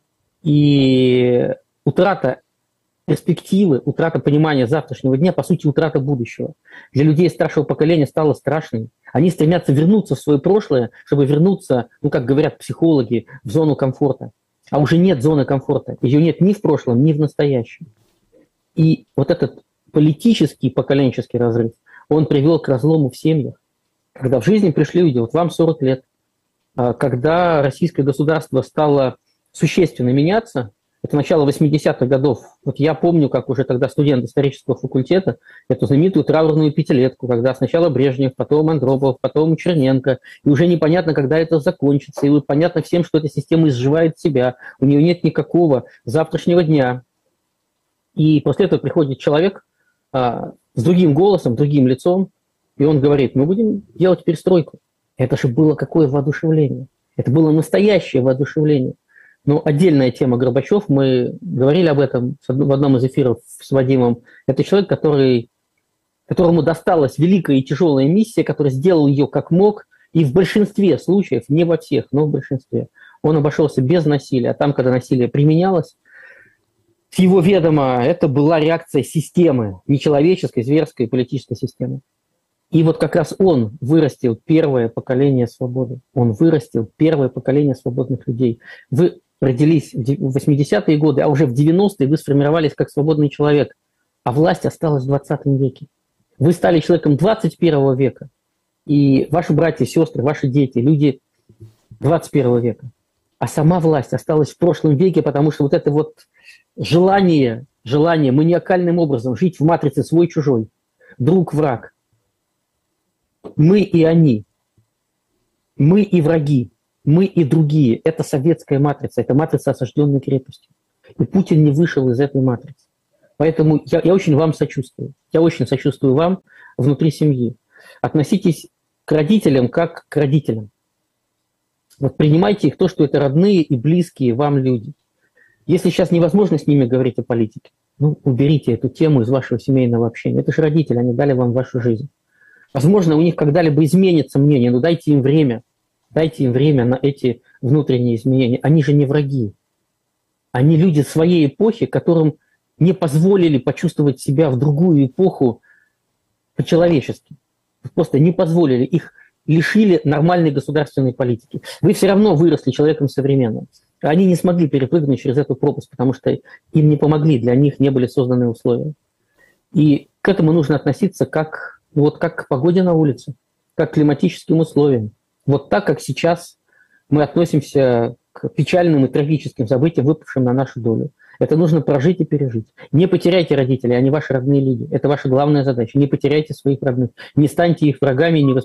И утрата перспективы, утрата понимания завтрашнего дня, по сути, утрата будущего. Для людей старшего поколения стало страшной. Они стремятся вернуться в свое прошлое, чтобы вернуться, как говорят психологи, в зону комфорта. А уже нет зоны комфорта. Ее нет ни в прошлом, ни в настоящем. И вот этот политический поколенческий разрыв, он привел к разлому в семьях. Когда в жизни пришли люди, вот вам 40 лет, когда российское государство стало существенно меняться, это начало 80-х годов. Вот я помню, как уже тогда студент исторического факультета, эту знаменитую траурную пятилетку, когда сначала Брежнев, потом Андропов, потом Черненко, и уже непонятно, когда это закончится, и вот понятно всем, что эта система изживает себя, у нее нет никакого завтрашнего дня. И после этого приходит человек с другим голосом, другим лицом, и он говорит, мы будем делать перестройку. Это же было какое воодушевление. Это было настоящее воодушевление. Но отдельная тема Горбачев, мы говорили об этом в одном из эфиров с Вадимом. Это человек, которому досталась великая и тяжелая миссия, который сделал ее как мог, и в большинстве случаев, не во всех, но в большинстве, он обошелся без насилия. А там, когда насилие применялось, с его ведома это была реакция системы, нечеловеческой, зверской политической системы. И вот как раз он вырастил первое поколение свободы. Он вырастил первое поколение свободных людей. Вы родились в 80-е годы, а уже в 90-е вы сформировались как свободный человек, а власть осталась в 20 веке. Вы стали человеком 21 века, и ваши братья, сестры, ваши дети, люди 21 века. А сама власть осталась в прошлом веке, потому что вот это вот желание маниакальным образом жить в матрице свой-чужой, друг-враг, мы и они, мы и враги, мы и другие. Это советская матрица, это матрица осажденной крепости. И Путин не вышел из этой матрицы. Поэтому я очень вам сочувствую. Я очень сочувствую вам внутри семьи. Относитесь к родителям как к родителям. Вот принимайте их то, что это родные и близкие вам люди. Если сейчас невозможно с ними говорить о политике, уберите эту тему из вашего семейного общения. Это же родители, они дали вам вашу жизнь. Возможно, у них когда-либо изменится мнение, но дайте им время. Дайте им время на эти внутренние изменения. Они же не враги. Они люди своей эпохи, которым не позволили почувствовать себя в другую эпоху по-человечески. Просто не позволили. Их лишили нормальной государственной политики. Вы все равно выросли человеком современным. Они не смогли перепрыгнуть через эту пропасть, потому что им не помогли, для них не были созданы условия. И к этому нужно относиться как к погоде на улице, как к климатическим условиям. Вот так, как сейчас мы относимся к печальным и трагическим событиям, выпавшим на нашу долю. Это нужно прожить и пережить. Не потеряйте родителей, они ваши родные люди. Это ваша главная задача. Не потеряйте своих родных. Не станьте их врагами, не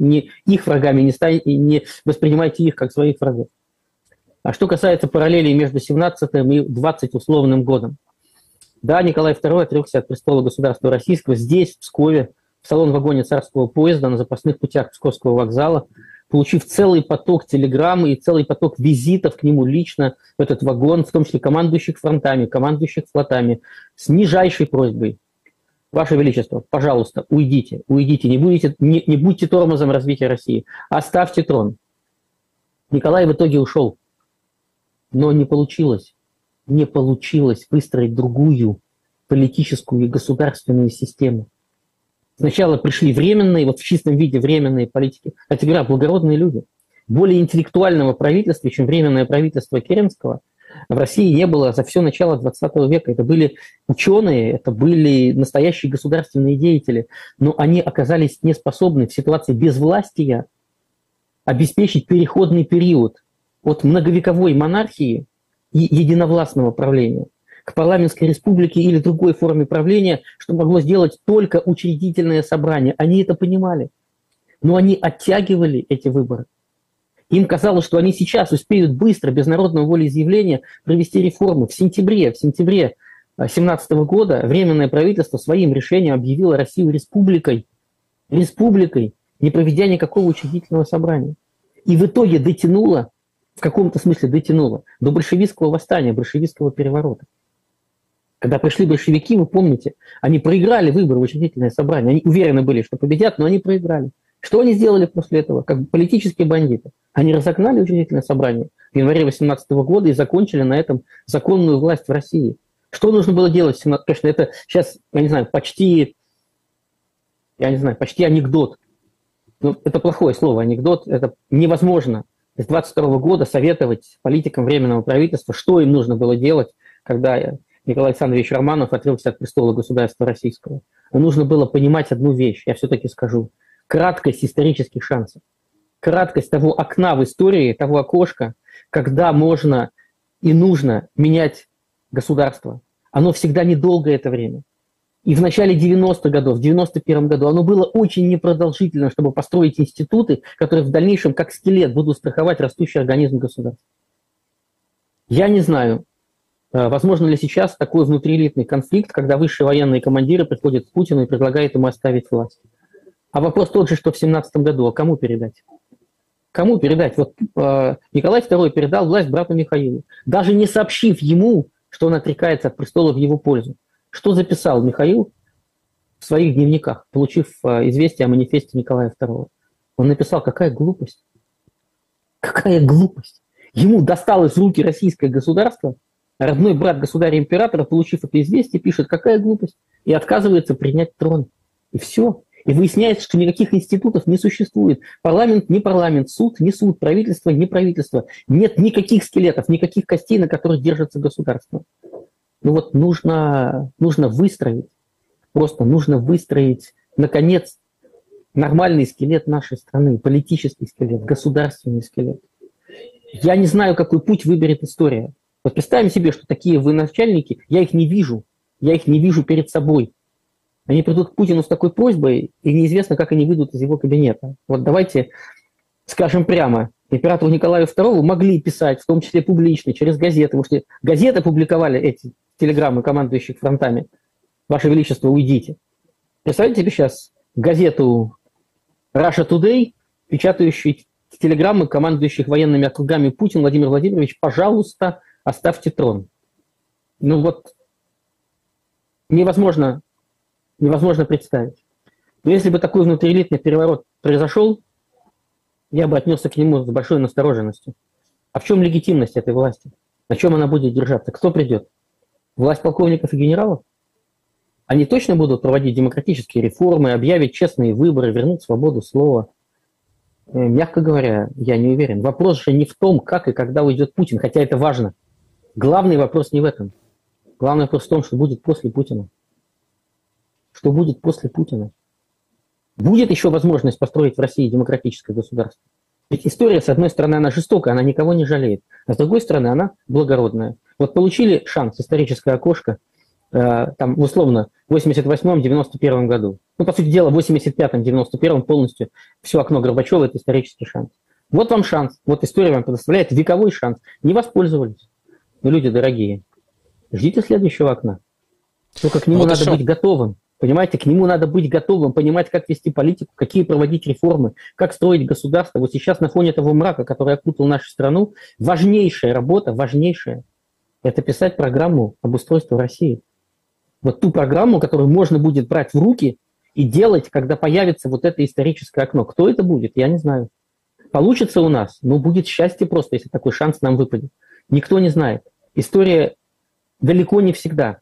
воспринимайте их как своих врагов. А что касается параллелей между 17 и 20 условным годом. Да, Николай II отрекся от престола государства российского здесь, в Пскове, в салон-вагоне царского поезда на запасных путях Псковского вокзала, получив целый поток телеграмм и целый поток визитов к нему лично в этот вагон, в том числе командующих фронтами, командующих флотами, с нижайшей просьбой: Ваше Величество, пожалуйста, уйдите, уйдите, не будьте тормозом развития России, оставьте трон. Николай в итоге ушел, но не получилось выстроить другую политическую и государственную систему. Сначала пришли временные, вот в чистом виде временные политики, кстати говоря, благородные люди. Более интеллектуального правительства, чем временное правительство Керенского, в России не было за все начало 20 века. Это были ученые, это были настоящие государственные деятели, но они оказались неспособны в ситуации безвластия обеспечить переходный период от многовековой монархии и единовластного правления к парламентской республике или другой форме правления, что могло сделать только учредительное собрание. Они это понимали, но они оттягивали эти выборы. Им казалось, что они сейчас успеют быстро, без народного волеизъявления, провести реформы. В сентябре 2017 года Временное правительство своим решением объявило Россию республикой, не проведя никакого учредительного собрания. И в итоге дотянуло, в каком-то смысле дотянуло, до большевистского восстания, большевистского переворота. Когда пришли большевики, вы помните, они проиграли выборы в учредительное собрание. Они уверены были, что победят, но они проиграли. Что они сделали после этого? Как политические бандиты. Они разогнали учредительное собрание в январе 2018 года и закончили на этом законную власть в России. Что нужно было делать? Конечно, это сейчас, почти анекдот. Ну, это плохое слово, анекдот. Это невозможно с 22 года советовать политикам Временного правительства, что им нужно было делать, когда Николай Александрович Романов отрекся от престола государства российского. Но нужно было понимать одну вещь, я все-таки скажу. Краткость исторических шансов. Краткость того окна в истории, того окошка, когда можно и нужно менять государство. Оно всегда недолго это время. И в начале 90-х годов, в 91 году, оно было очень непродолжительно, чтобы построить институты, которые в дальнейшем, как скелет, будут страховать растущий организм государства. Я не знаю, возможно ли сейчас такой внутриэлитный конфликт, когда высшие военные командиры приходят к Путину и предлагают ему оставить власть. А вопрос тот же, что в 2017 году. А кому передать? Кому передать? Вот Николай II передал власть брату Михаилу, даже не сообщив ему, что он отрекается от престола в его пользу. Что записал Михаил в своих дневниках, получив известие о манифесте Николая II? Он написал: какая глупость. Какая глупость. Ему досталось в руки российское государство, родной брат государя-императора, получив это известие, пишет: какая глупость, и отказывается принять трон. И все. И выясняется, что никаких институтов не существует. Парламент не парламент, суд не суд, правительство не правительство. Нет никаких скелетов, никаких костей, на которых держится государство. Ну вот нужно выстроить, наконец, нормальный скелет нашей страны, политический скелет, государственный скелет. Я не знаю, какой путь выберет история. Вот представим себе, что такие военачальники, я их не вижу перед собой. Они придут к Путину с такой просьбой, и неизвестно, как они выйдут из его кабинета. Вот давайте скажем прямо, императору Николаю II могли писать, в том числе публично, через газеты, потому что газеты публиковали эти телеграммы командующих фронтами. Ваше Величество, уйдите. Представьте себе сейчас газету Russia Today, печатающую телеграммы командующих военными округами: Путин Владимир Владимирович, пожалуйста, оставьте трон. Ну вот, невозможно представить. Но если бы такой внутриэлитный переворот произошел, я бы отнесся к нему с большой настороженностью. А в чем легитимность этой власти? На чем она будет держаться? Кто придет? Власть полковников и генералов? Они точно будут проводить демократические реформы, объявить честные выборы, вернуть свободу слова? Мягко говоря, я не уверен. Вопрос же не в том, как и когда уйдет Путин, хотя это важно. Главный вопрос не в этом. Главный вопрос в том, что будет после Путина. Что будет после Путина? Будет еще возможность построить в России демократическое государство? Ведь история, с одной стороны, она жестокая, она никого не жалеет, а с другой стороны, она благородная. Вот получили шанс, историческое окошко, там, условно, в 88-91 году. Ну, по сути дела, в 85-91 полностью все окно Горбачева – это исторический шанс. Вот вам шанс, вот история вам предоставляет вековой шанс. Не воспользовались. Ну, люди дорогие, ждите следующего окна. Только к нему Вот надо еще... быть готовым. Понимаете, к нему надо быть готовым, понимать, как вести политику, какие проводить реформы, как строить государство. Вот сейчас на фоне того мрака, который окутал нашу страну, важнейшая работа, важнейшая, это писать программу обустройства России. Вот ту программу, которую можно будет брать в руки и делать, когда появится вот это историческое окно. Кто это будет, я не знаю. Получится у нас, но будет счастье просто, если такой шанс нам выпадет. Никто не знает. История далеко не всегда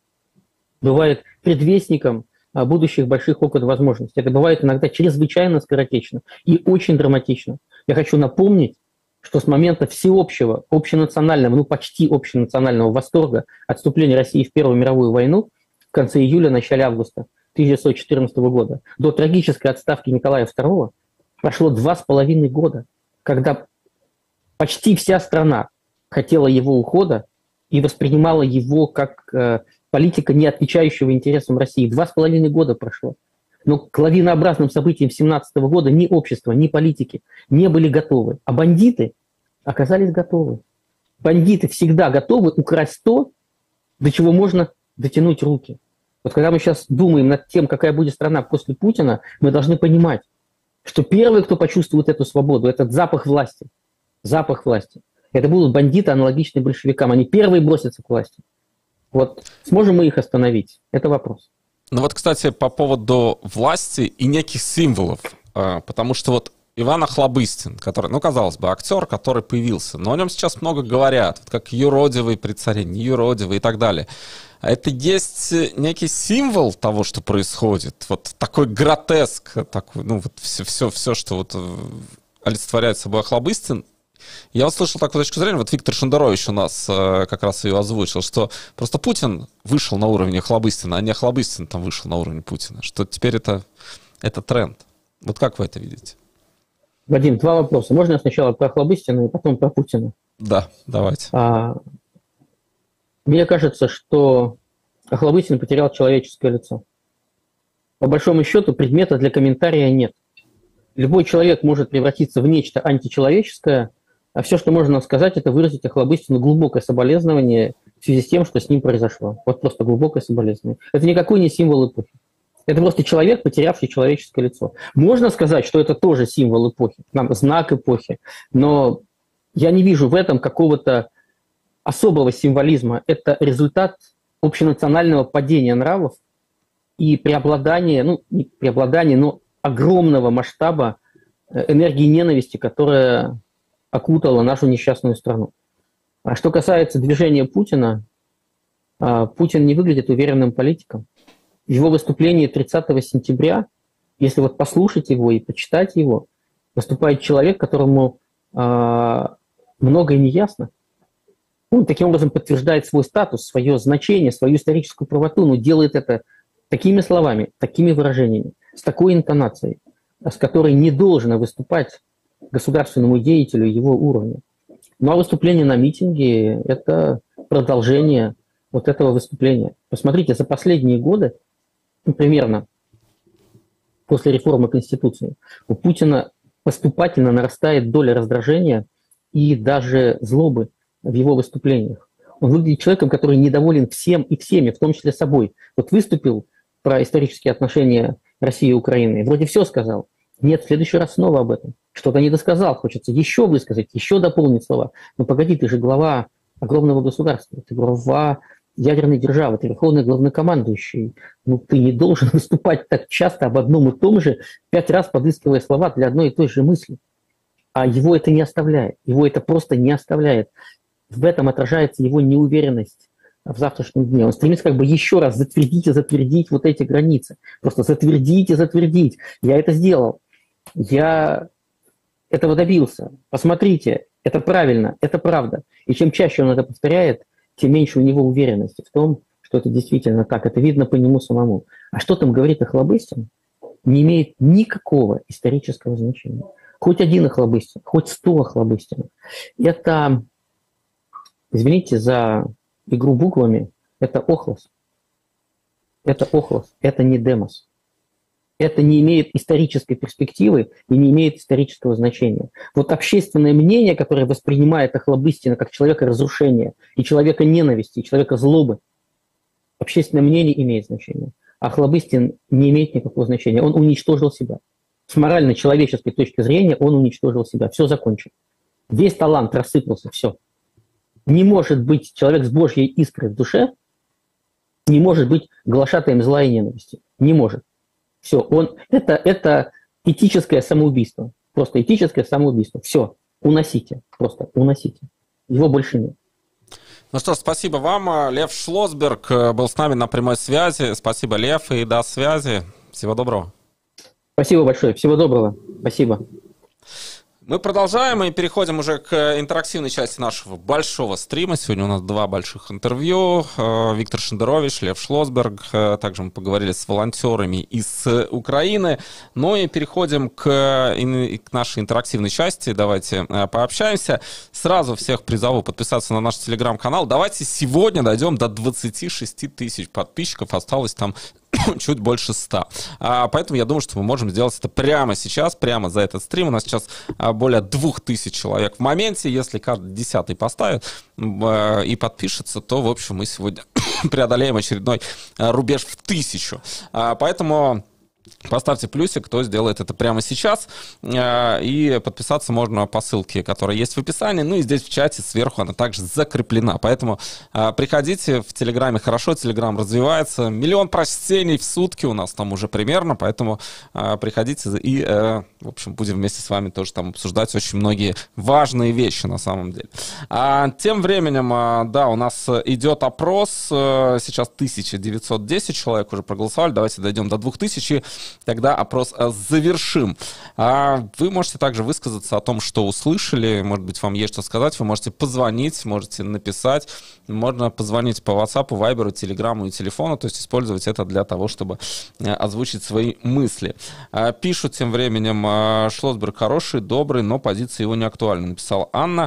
бывает предвестником будущих больших окон возможностей. Это бывает иногда чрезвычайно скоротечно и очень драматично. Я хочу напомнить, что с момента всеобщего, общенационального, ну почти общенационального восторга от вступления России в Первую мировую войну в конце июля, начале августа 1914 года до трагической отставки Николая II прошло 2,5 года, когда почти вся страна хотела его ухода и воспринимала его как политика, не отвечающего интересам России. 2,5 года прошло. Но к лавинообразным событиям 1917 года ни общество, ни политики не были готовы. А бандиты оказались готовы. Бандиты всегда готовы украсть то, до чего можно дотянуть руки. Вот когда мы сейчас думаем над тем, какая будет страна после Путина, мы должны понимать, что первый, кто почувствует эту свободу, этот запах власти. Запах власти. Это будут бандиты, аналогичные большевикам. Они первые бросятся к власти. Вот сможем мы их остановить? Это вопрос. Ну вот, кстати, по поводу власти и неких символов. Потому что вот Иван Охлобыстин, который, ну, казалось бы, актер, который появился, но о нем сейчас много говорят, вот как юродивый при царе, не юродивый и так далее. Это есть некий символ того, что происходит. Вот такой гротеск, такой, ну, вот все, что вот олицетворяет собой Охлобыстин. Я вот слышал такую точку зрения, вот Виктор Шендерович у нас как раз ее озвучил, что просто Путин вышел на уровень Охлобыстина, а не Охлобыстин там вышел на уровень Путина, что теперь это тренд. Вот как вы это видите? Вадим, два вопроса. Можно я сначала про Охлобыстина и потом про Путина? Да, давайте. Мне кажется, что Охлобыстин потерял человеческое лицо. По большому счету предмета для комментария нет. Любой человек может превратиться в нечто античеловеческое, а все, что можно сказать, это выразить Охлобыстину глубокое соболезнование в связи с тем, что с ним произошло. Вот просто глубокое соболезнование. Это никакой не символ эпохи. Это просто человек, потерявший человеческое лицо. Можно сказать, что это тоже символ эпохи, знак эпохи, но я не вижу в этом какого-то особого символизма. Это результат общенационального падения нравов и преобладания, ну, не преобладания, но огромного масштаба энергии ненависти, которая окутала нашу несчастную страну. А что касается движения Путина, Путин не выглядит уверенным политиком. В его выступлении 30 сентября, если вот послушать его и почитать его, выступает человек, которому многое не ясно. Он таким образом подтверждает свой статус, свое значение, свою историческую правоту, но делает это такими словами, такими выражениями, с такой интонацией, с которой не должно выступать государственному деятелю его уровня. Ну а выступление на митинге – это продолжение вот этого выступления. Посмотрите, за последние годы, примерно после реформы Конституции, у Путина поступательно нарастает доля раздражения и даже злобы в его выступлениях. Он выглядит человеком, который недоволен всем и всеми, в том числе собой. Вот выступил про исторические отношения России и Украины, вроде все сказал. Нет, в следующий раз снова об этом. Что-то не досказал, хочется еще высказать, еще дополнить слова. Но погоди, ты же глава огромного государства, ты глава ядерной державы, ты верховный главнокомандующий. Ну, ты не должен выступать так часто об одном и том же, 5 раз подыскивая слова для одной и той же мысли. А его это не оставляет, его это просто не оставляет. В этом отражается его неуверенность в завтрашнем дне. Он стремится как бы еще раз затвердить и затвердить вот эти границы. Просто затвердить и затвердить. Я это сделал. Я этого добился. Посмотрите, это правильно, это правда. И чем чаще он это повторяет, тем меньше у него уверенности в том, что это действительно так. Это видно по нему самому. А что там говорит Охлобыстин, не имеет никакого исторического значения. Хоть один Охлобыстин, хоть 100 Охлобыстинов. Это, извините за игру буквами, это Охлос. Это Охлос, это не Демос. Это не имеет исторической перспективы и не имеет исторического значения. Вот общественное мнение, которое воспринимает Охлобыстина как человека разрушения, и человека ненависти, и человека злобы, Общественное мнение имеет значение. А Охлобыстин не имеет никакого значения. Он уничтожил себя. С морально-человеческой точки зрения он уничтожил себя. Все закончено. Весь талант рассыпался, все. Не может быть человек с Божьей искрой в душе, не может быть глашатаем зла и ненависти. Не может. Все. Это этическое самоубийство. Просто этическое самоубийство. Все. Уносите. Просто уносите. Его больше нет. Ну что ж, спасибо вам. Лев Шлосберг был с нами на прямой связи. Спасибо, Лев, и до связи. Всего доброго. Спасибо большое. Всего доброго. Спасибо. Мы продолжаем и переходим уже к интерактивной части нашего большого стрима. Сегодня у нас 2 больших интервью. Виктор Шендерович, Лев Шлосберг. Также мы поговорили с волонтерами из Украины. Ну и переходим к нашей интерактивной части. Давайте пообщаемся. Сразу всех призову подписаться на наш телеграм-канал. Давайте сегодня дойдем до 26 тысяч подписчиков. Осталось там чуть больше 100. Поэтому я думаю, что мы можем сделать это прямо сейчас, прямо за этот стрим. У нас сейчас более 2000 человек в моменте. Если каждый 10-й поставит и подпишется, то, в общем, мы сегодня преодолеем очередной рубеж в 1000. Поэтому поставьте плюсик, кто сделает это прямо сейчас. И подписаться можно по ссылке, которая есть в описании. Ну и здесь в чате сверху она также закреплена. Поэтому приходите в Телеграме. Хорошо, Телеграм развивается. 1 000 000 прочтений в сутки у нас там уже примерно. Поэтому приходите и, в общем, будем вместе с вами тоже там обсуждать очень многие важные вещи на самом деле. Тем временем, да, у нас идет опрос. Сейчас 1910 человек уже проголосовали. Давайте дойдем до 2000. Тогда опрос завершим. Вы можете также высказаться о том, что услышали. Может быть, вам есть что сказать. Вы можете позвонить, можете написать. Можно позвонить по WhatsApp, Viber, Telegram и телефону. То есть использовать это для того, чтобы озвучить свои мысли. Пишут тем временем: Шлосберг хороший, добрый, но позиция его не актуальна. Написала Анна.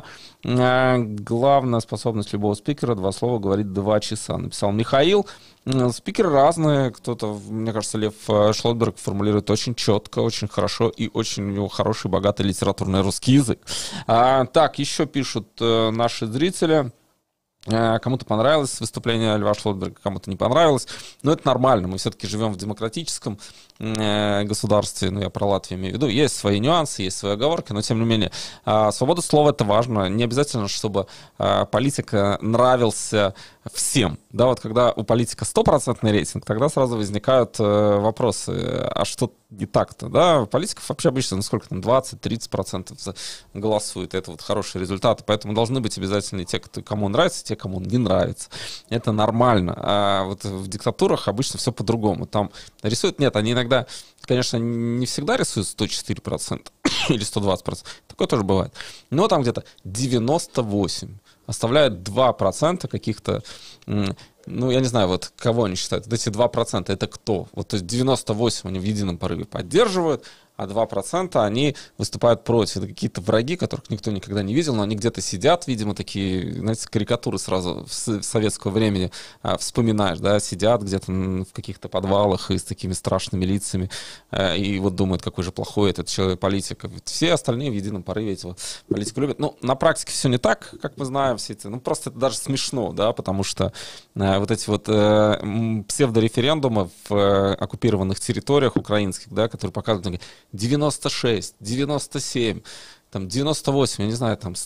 Главная способность любого спикера — 2 слова говорить 2 часа. Написал Михаил. Спикеры разные. Кто-то, мне кажется, Лев Шлосберг формулирует очень четко, очень хорошо, и очень у него хороший, богатый литературный русский язык. Так, еще пишут наши зрители. Кому-то понравилось выступление Льва Шлосберга, кому-то не понравилось. Но это нормально. Мы все-таки живем в демократическом государстве. Ну, я про Латвию имею в виду. Есть свои нюансы, есть свои оговорки, но тем не менее свобода слова — это важно. Не обязательно, чтобы политика нравился всем. Да, вот когда у политика 100% рейтинг, тогда сразу возникают вопросы: а что не так-то? Да, политиков вообще обычно, сколько там, 20-30% голосует. Это вот хорошие результаты. Поэтому должны быть обязательно те, кому нравится, те, кому не нравится. Это нормально. А вот в диктатурах обычно все по-другому. Там рисуют, нет, они иногда, конечно, не всегда рисуют 104% или 120%. Такое тоже бывает. Но там где-то 98%. Оставляют 2% каких-то, ну, я не знаю, вот кого они считают. Вот эти 2% это кто? Вот, то есть 98% они в едином порыве поддерживают, а 2% они выступают против. Это какие-то враги, которых никто никогда не видел, но они где-то сидят, видимо, такие, знаете, карикатуры сразу с советского времени вспоминаешь, да, сидят где-то в каких-то подвалах и с такими страшными лицами, и вот думают, какой же плохой этот человек, политик. Все остальные в едином порыве этого политику любят. Ну, на практике все не так, как мы знаем, все эти, ну, просто это даже смешно, да, потому что вот эти вот псевдореферендумы в оккупированных территориях украинских, да, которые показывают 96, 97, там 98, я не знаю, там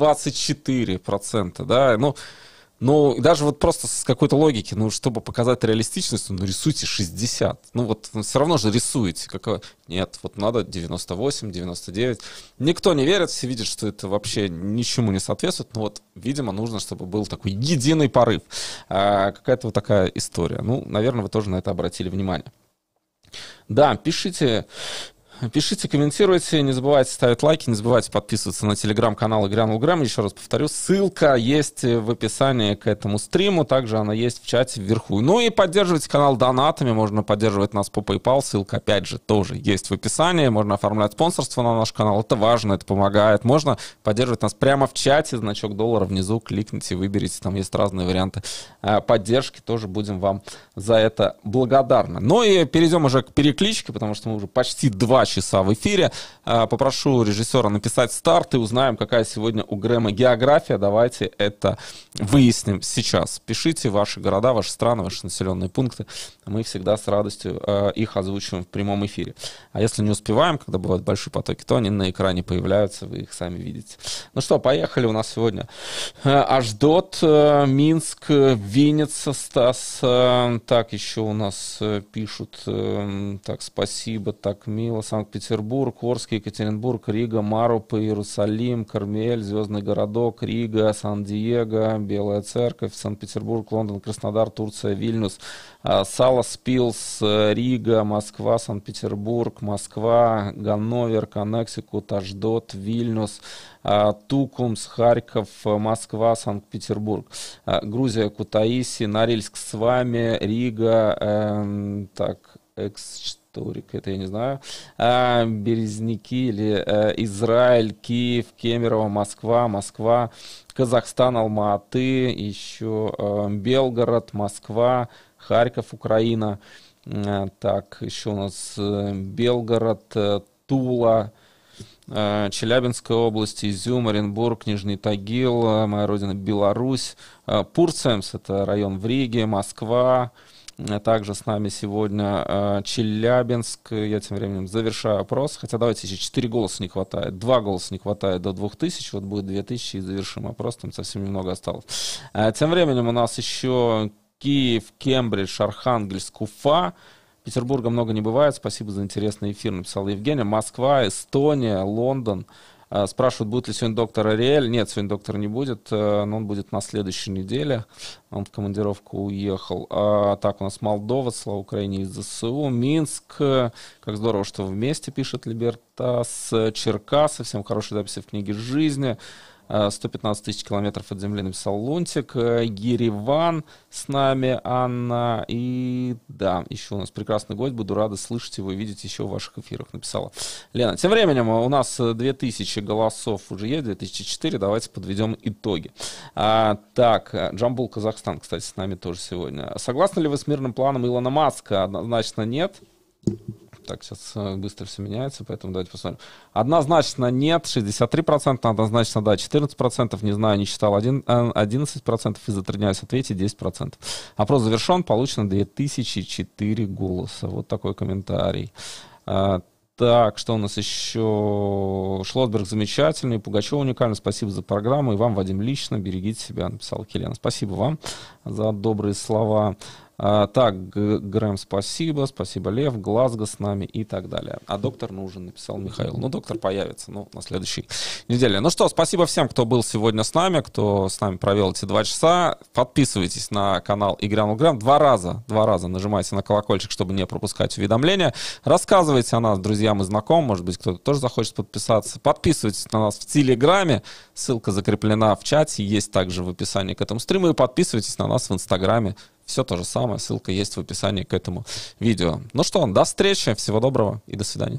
124%, да, ну, даже вот просто с какой-то логики, ну, чтобы показать реалистичность, ну, рисуйте 60, ну, вот все равно же рисуете, нет, вот надо 98, 99, никто не верит, все видят, что это вообще ничему не соответствует, но вот, видимо, нужно, чтобы был такой единый порыв, какая-то вот такая история, ну, наверное, вы тоже на это обратили внимание. Да, пишите, комментируйте, не забывайте ставить лайки, не забывайте подписываться на телеграм-канал Грянул Грэм. Еще раз повторю, ссылка есть в описании к этому стриму, также она есть в чате вверху. Ну и поддерживайте канал донатами, можно поддерживать нас по PayPal, ссылка опять же тоже есть в описании, можно оформлять спонсорство на наш канал, это важно, это помогает. Можно поддерживать нас прямо в чате, значок доллара внизу, кликните, выберите, там есть разные варианты поддержки, тоже будем вам за это благодарны. Ну и перейдем уже к перекличке, потому что мы уже почти 2 2 часа в эфире. Попрошу режиссера написать старт и узнаем, какая сегодня у Грэма география. Давайте это выясним сейчас. Пишите ваши города, ваши страны, ваши населенные пункты. Мы всегда с радостью их озвучиваем в прямом эфире. А если не успеваем, когда бывают большие потоки, то они на экране появляются, вы их сами видите. Ну что, поехали. У нас сегодня Аждот, Минск, Винница, Стас. Так, еще у нас пишут. Так, спасибо, так мило. Санкт-Петербург, Орск, Екатеринбург, Рига, Маруп, Иерусалим, Кармель, Звездный городок, Рига, Сан-Диего, Белая Церковь, Санкт-Петербург, Лондон, Краснодар, Турция, Вильнюс, Саласпилс, Рига, Москва, Санкт-Петербург, Москва, Ганновер, Коннектикут, Аждот, Вильнюс, Тукумс, Харьков, Москва, Санкт-Петербург, Грузия, Кутаиси, Норильск с вами, Рига, так, Эксторик, это я не знаю, Березники или Израиль, Киев, Кемерово, Москва, Казахстан, Алма-Аты, еще Белгород, Москва, Харьков, Украина, так, еще у нас Белгород, Тула, Челябинская область, Изюм, Оренбург, Нижний Тагил, моя родина Беларусь, Пурцемс, это район в Риге, Москва. Также с нами сегодня Челябинск. Я тем временем завершаю опрос. Хотя давайте еще 4 голоса не хватает. 2 голоса не хватает до 2000. Вот будет 2000 и завершим опрос. Там совсем немного осталось. Тем временем у нас еще Киев, Кембридж, Архангельск, Уфа. Петербурга много не бывает. Спасибо за интересный эфир, написала Евгения. Москва, Эстония, Лондон. Спрашивают, будет ли сегодня доктор Ариэль. Нет, сегодня доктора не будет, но он будет на следующей неделе. Он в командировку уехал. Так, у нас Молдова, слава Украине из ЗСУ. Минск, как здорово, что вместе, пишет Либертас. Черкасы, всем хорошей записи в книге жизни. 115 тысяч километров от земли, написал Лунтик. Ереван с нами, Анна. И да, еще у нас прекрасный гость. Буду рада слышать его и видеть еще в ваших эфирах, написала Лена. Тем временем у нас 2000 голосов уже есть, 2004. Давайте подведем итоги. Так, Джамбул, Казахстан, кстати, с нами тоже сегодня. Согласны ли вы с мирным планом Илона Маска? Однозначно нет. Так, сейчас быстро все меняется, поэтому давайте посмотрим. Однозначно нет, 63%, однозначно да, 14%, не знаю, не читал, 11% и затрудняюсь ответить, 10%. Опрос завершен, получено 2004 голоса. Вот такой комментарий. Так, что у нас еще? Шлосберг замечательный, Пугачев уникальный, спасибо за программу, и вам, Вадим, лично, берегите себя, написал Келена. Спасибо вам за добрые слова. Так, Грэм, спасибо, Лев, Глазго с нами и так далее. А доктор нужен, написал Михаил. Ну, доктор появится, на следующей неделе. Ну что, спасибо всем, кто был сегодня с нами, кто с нами провел эти 2 часа. Подписывайтесь на канал И Грянул Грэм. 2 раза нажимайте на колокольчик, чтобы не пропускать уведомления. Рассказывайте о нас друзьям и знакомым, может быть, кто-то тоже захочет подписаться. Подписывайтесь на нас в Телеграме, ссылка закреплена в чате, есть также в описании к этому стриму. И подписывайтесь на нас в Инстаграме. Все то же самое, ссылка есть в описании к этому видео. Ну что, до встречи, всего доброго и до свидания.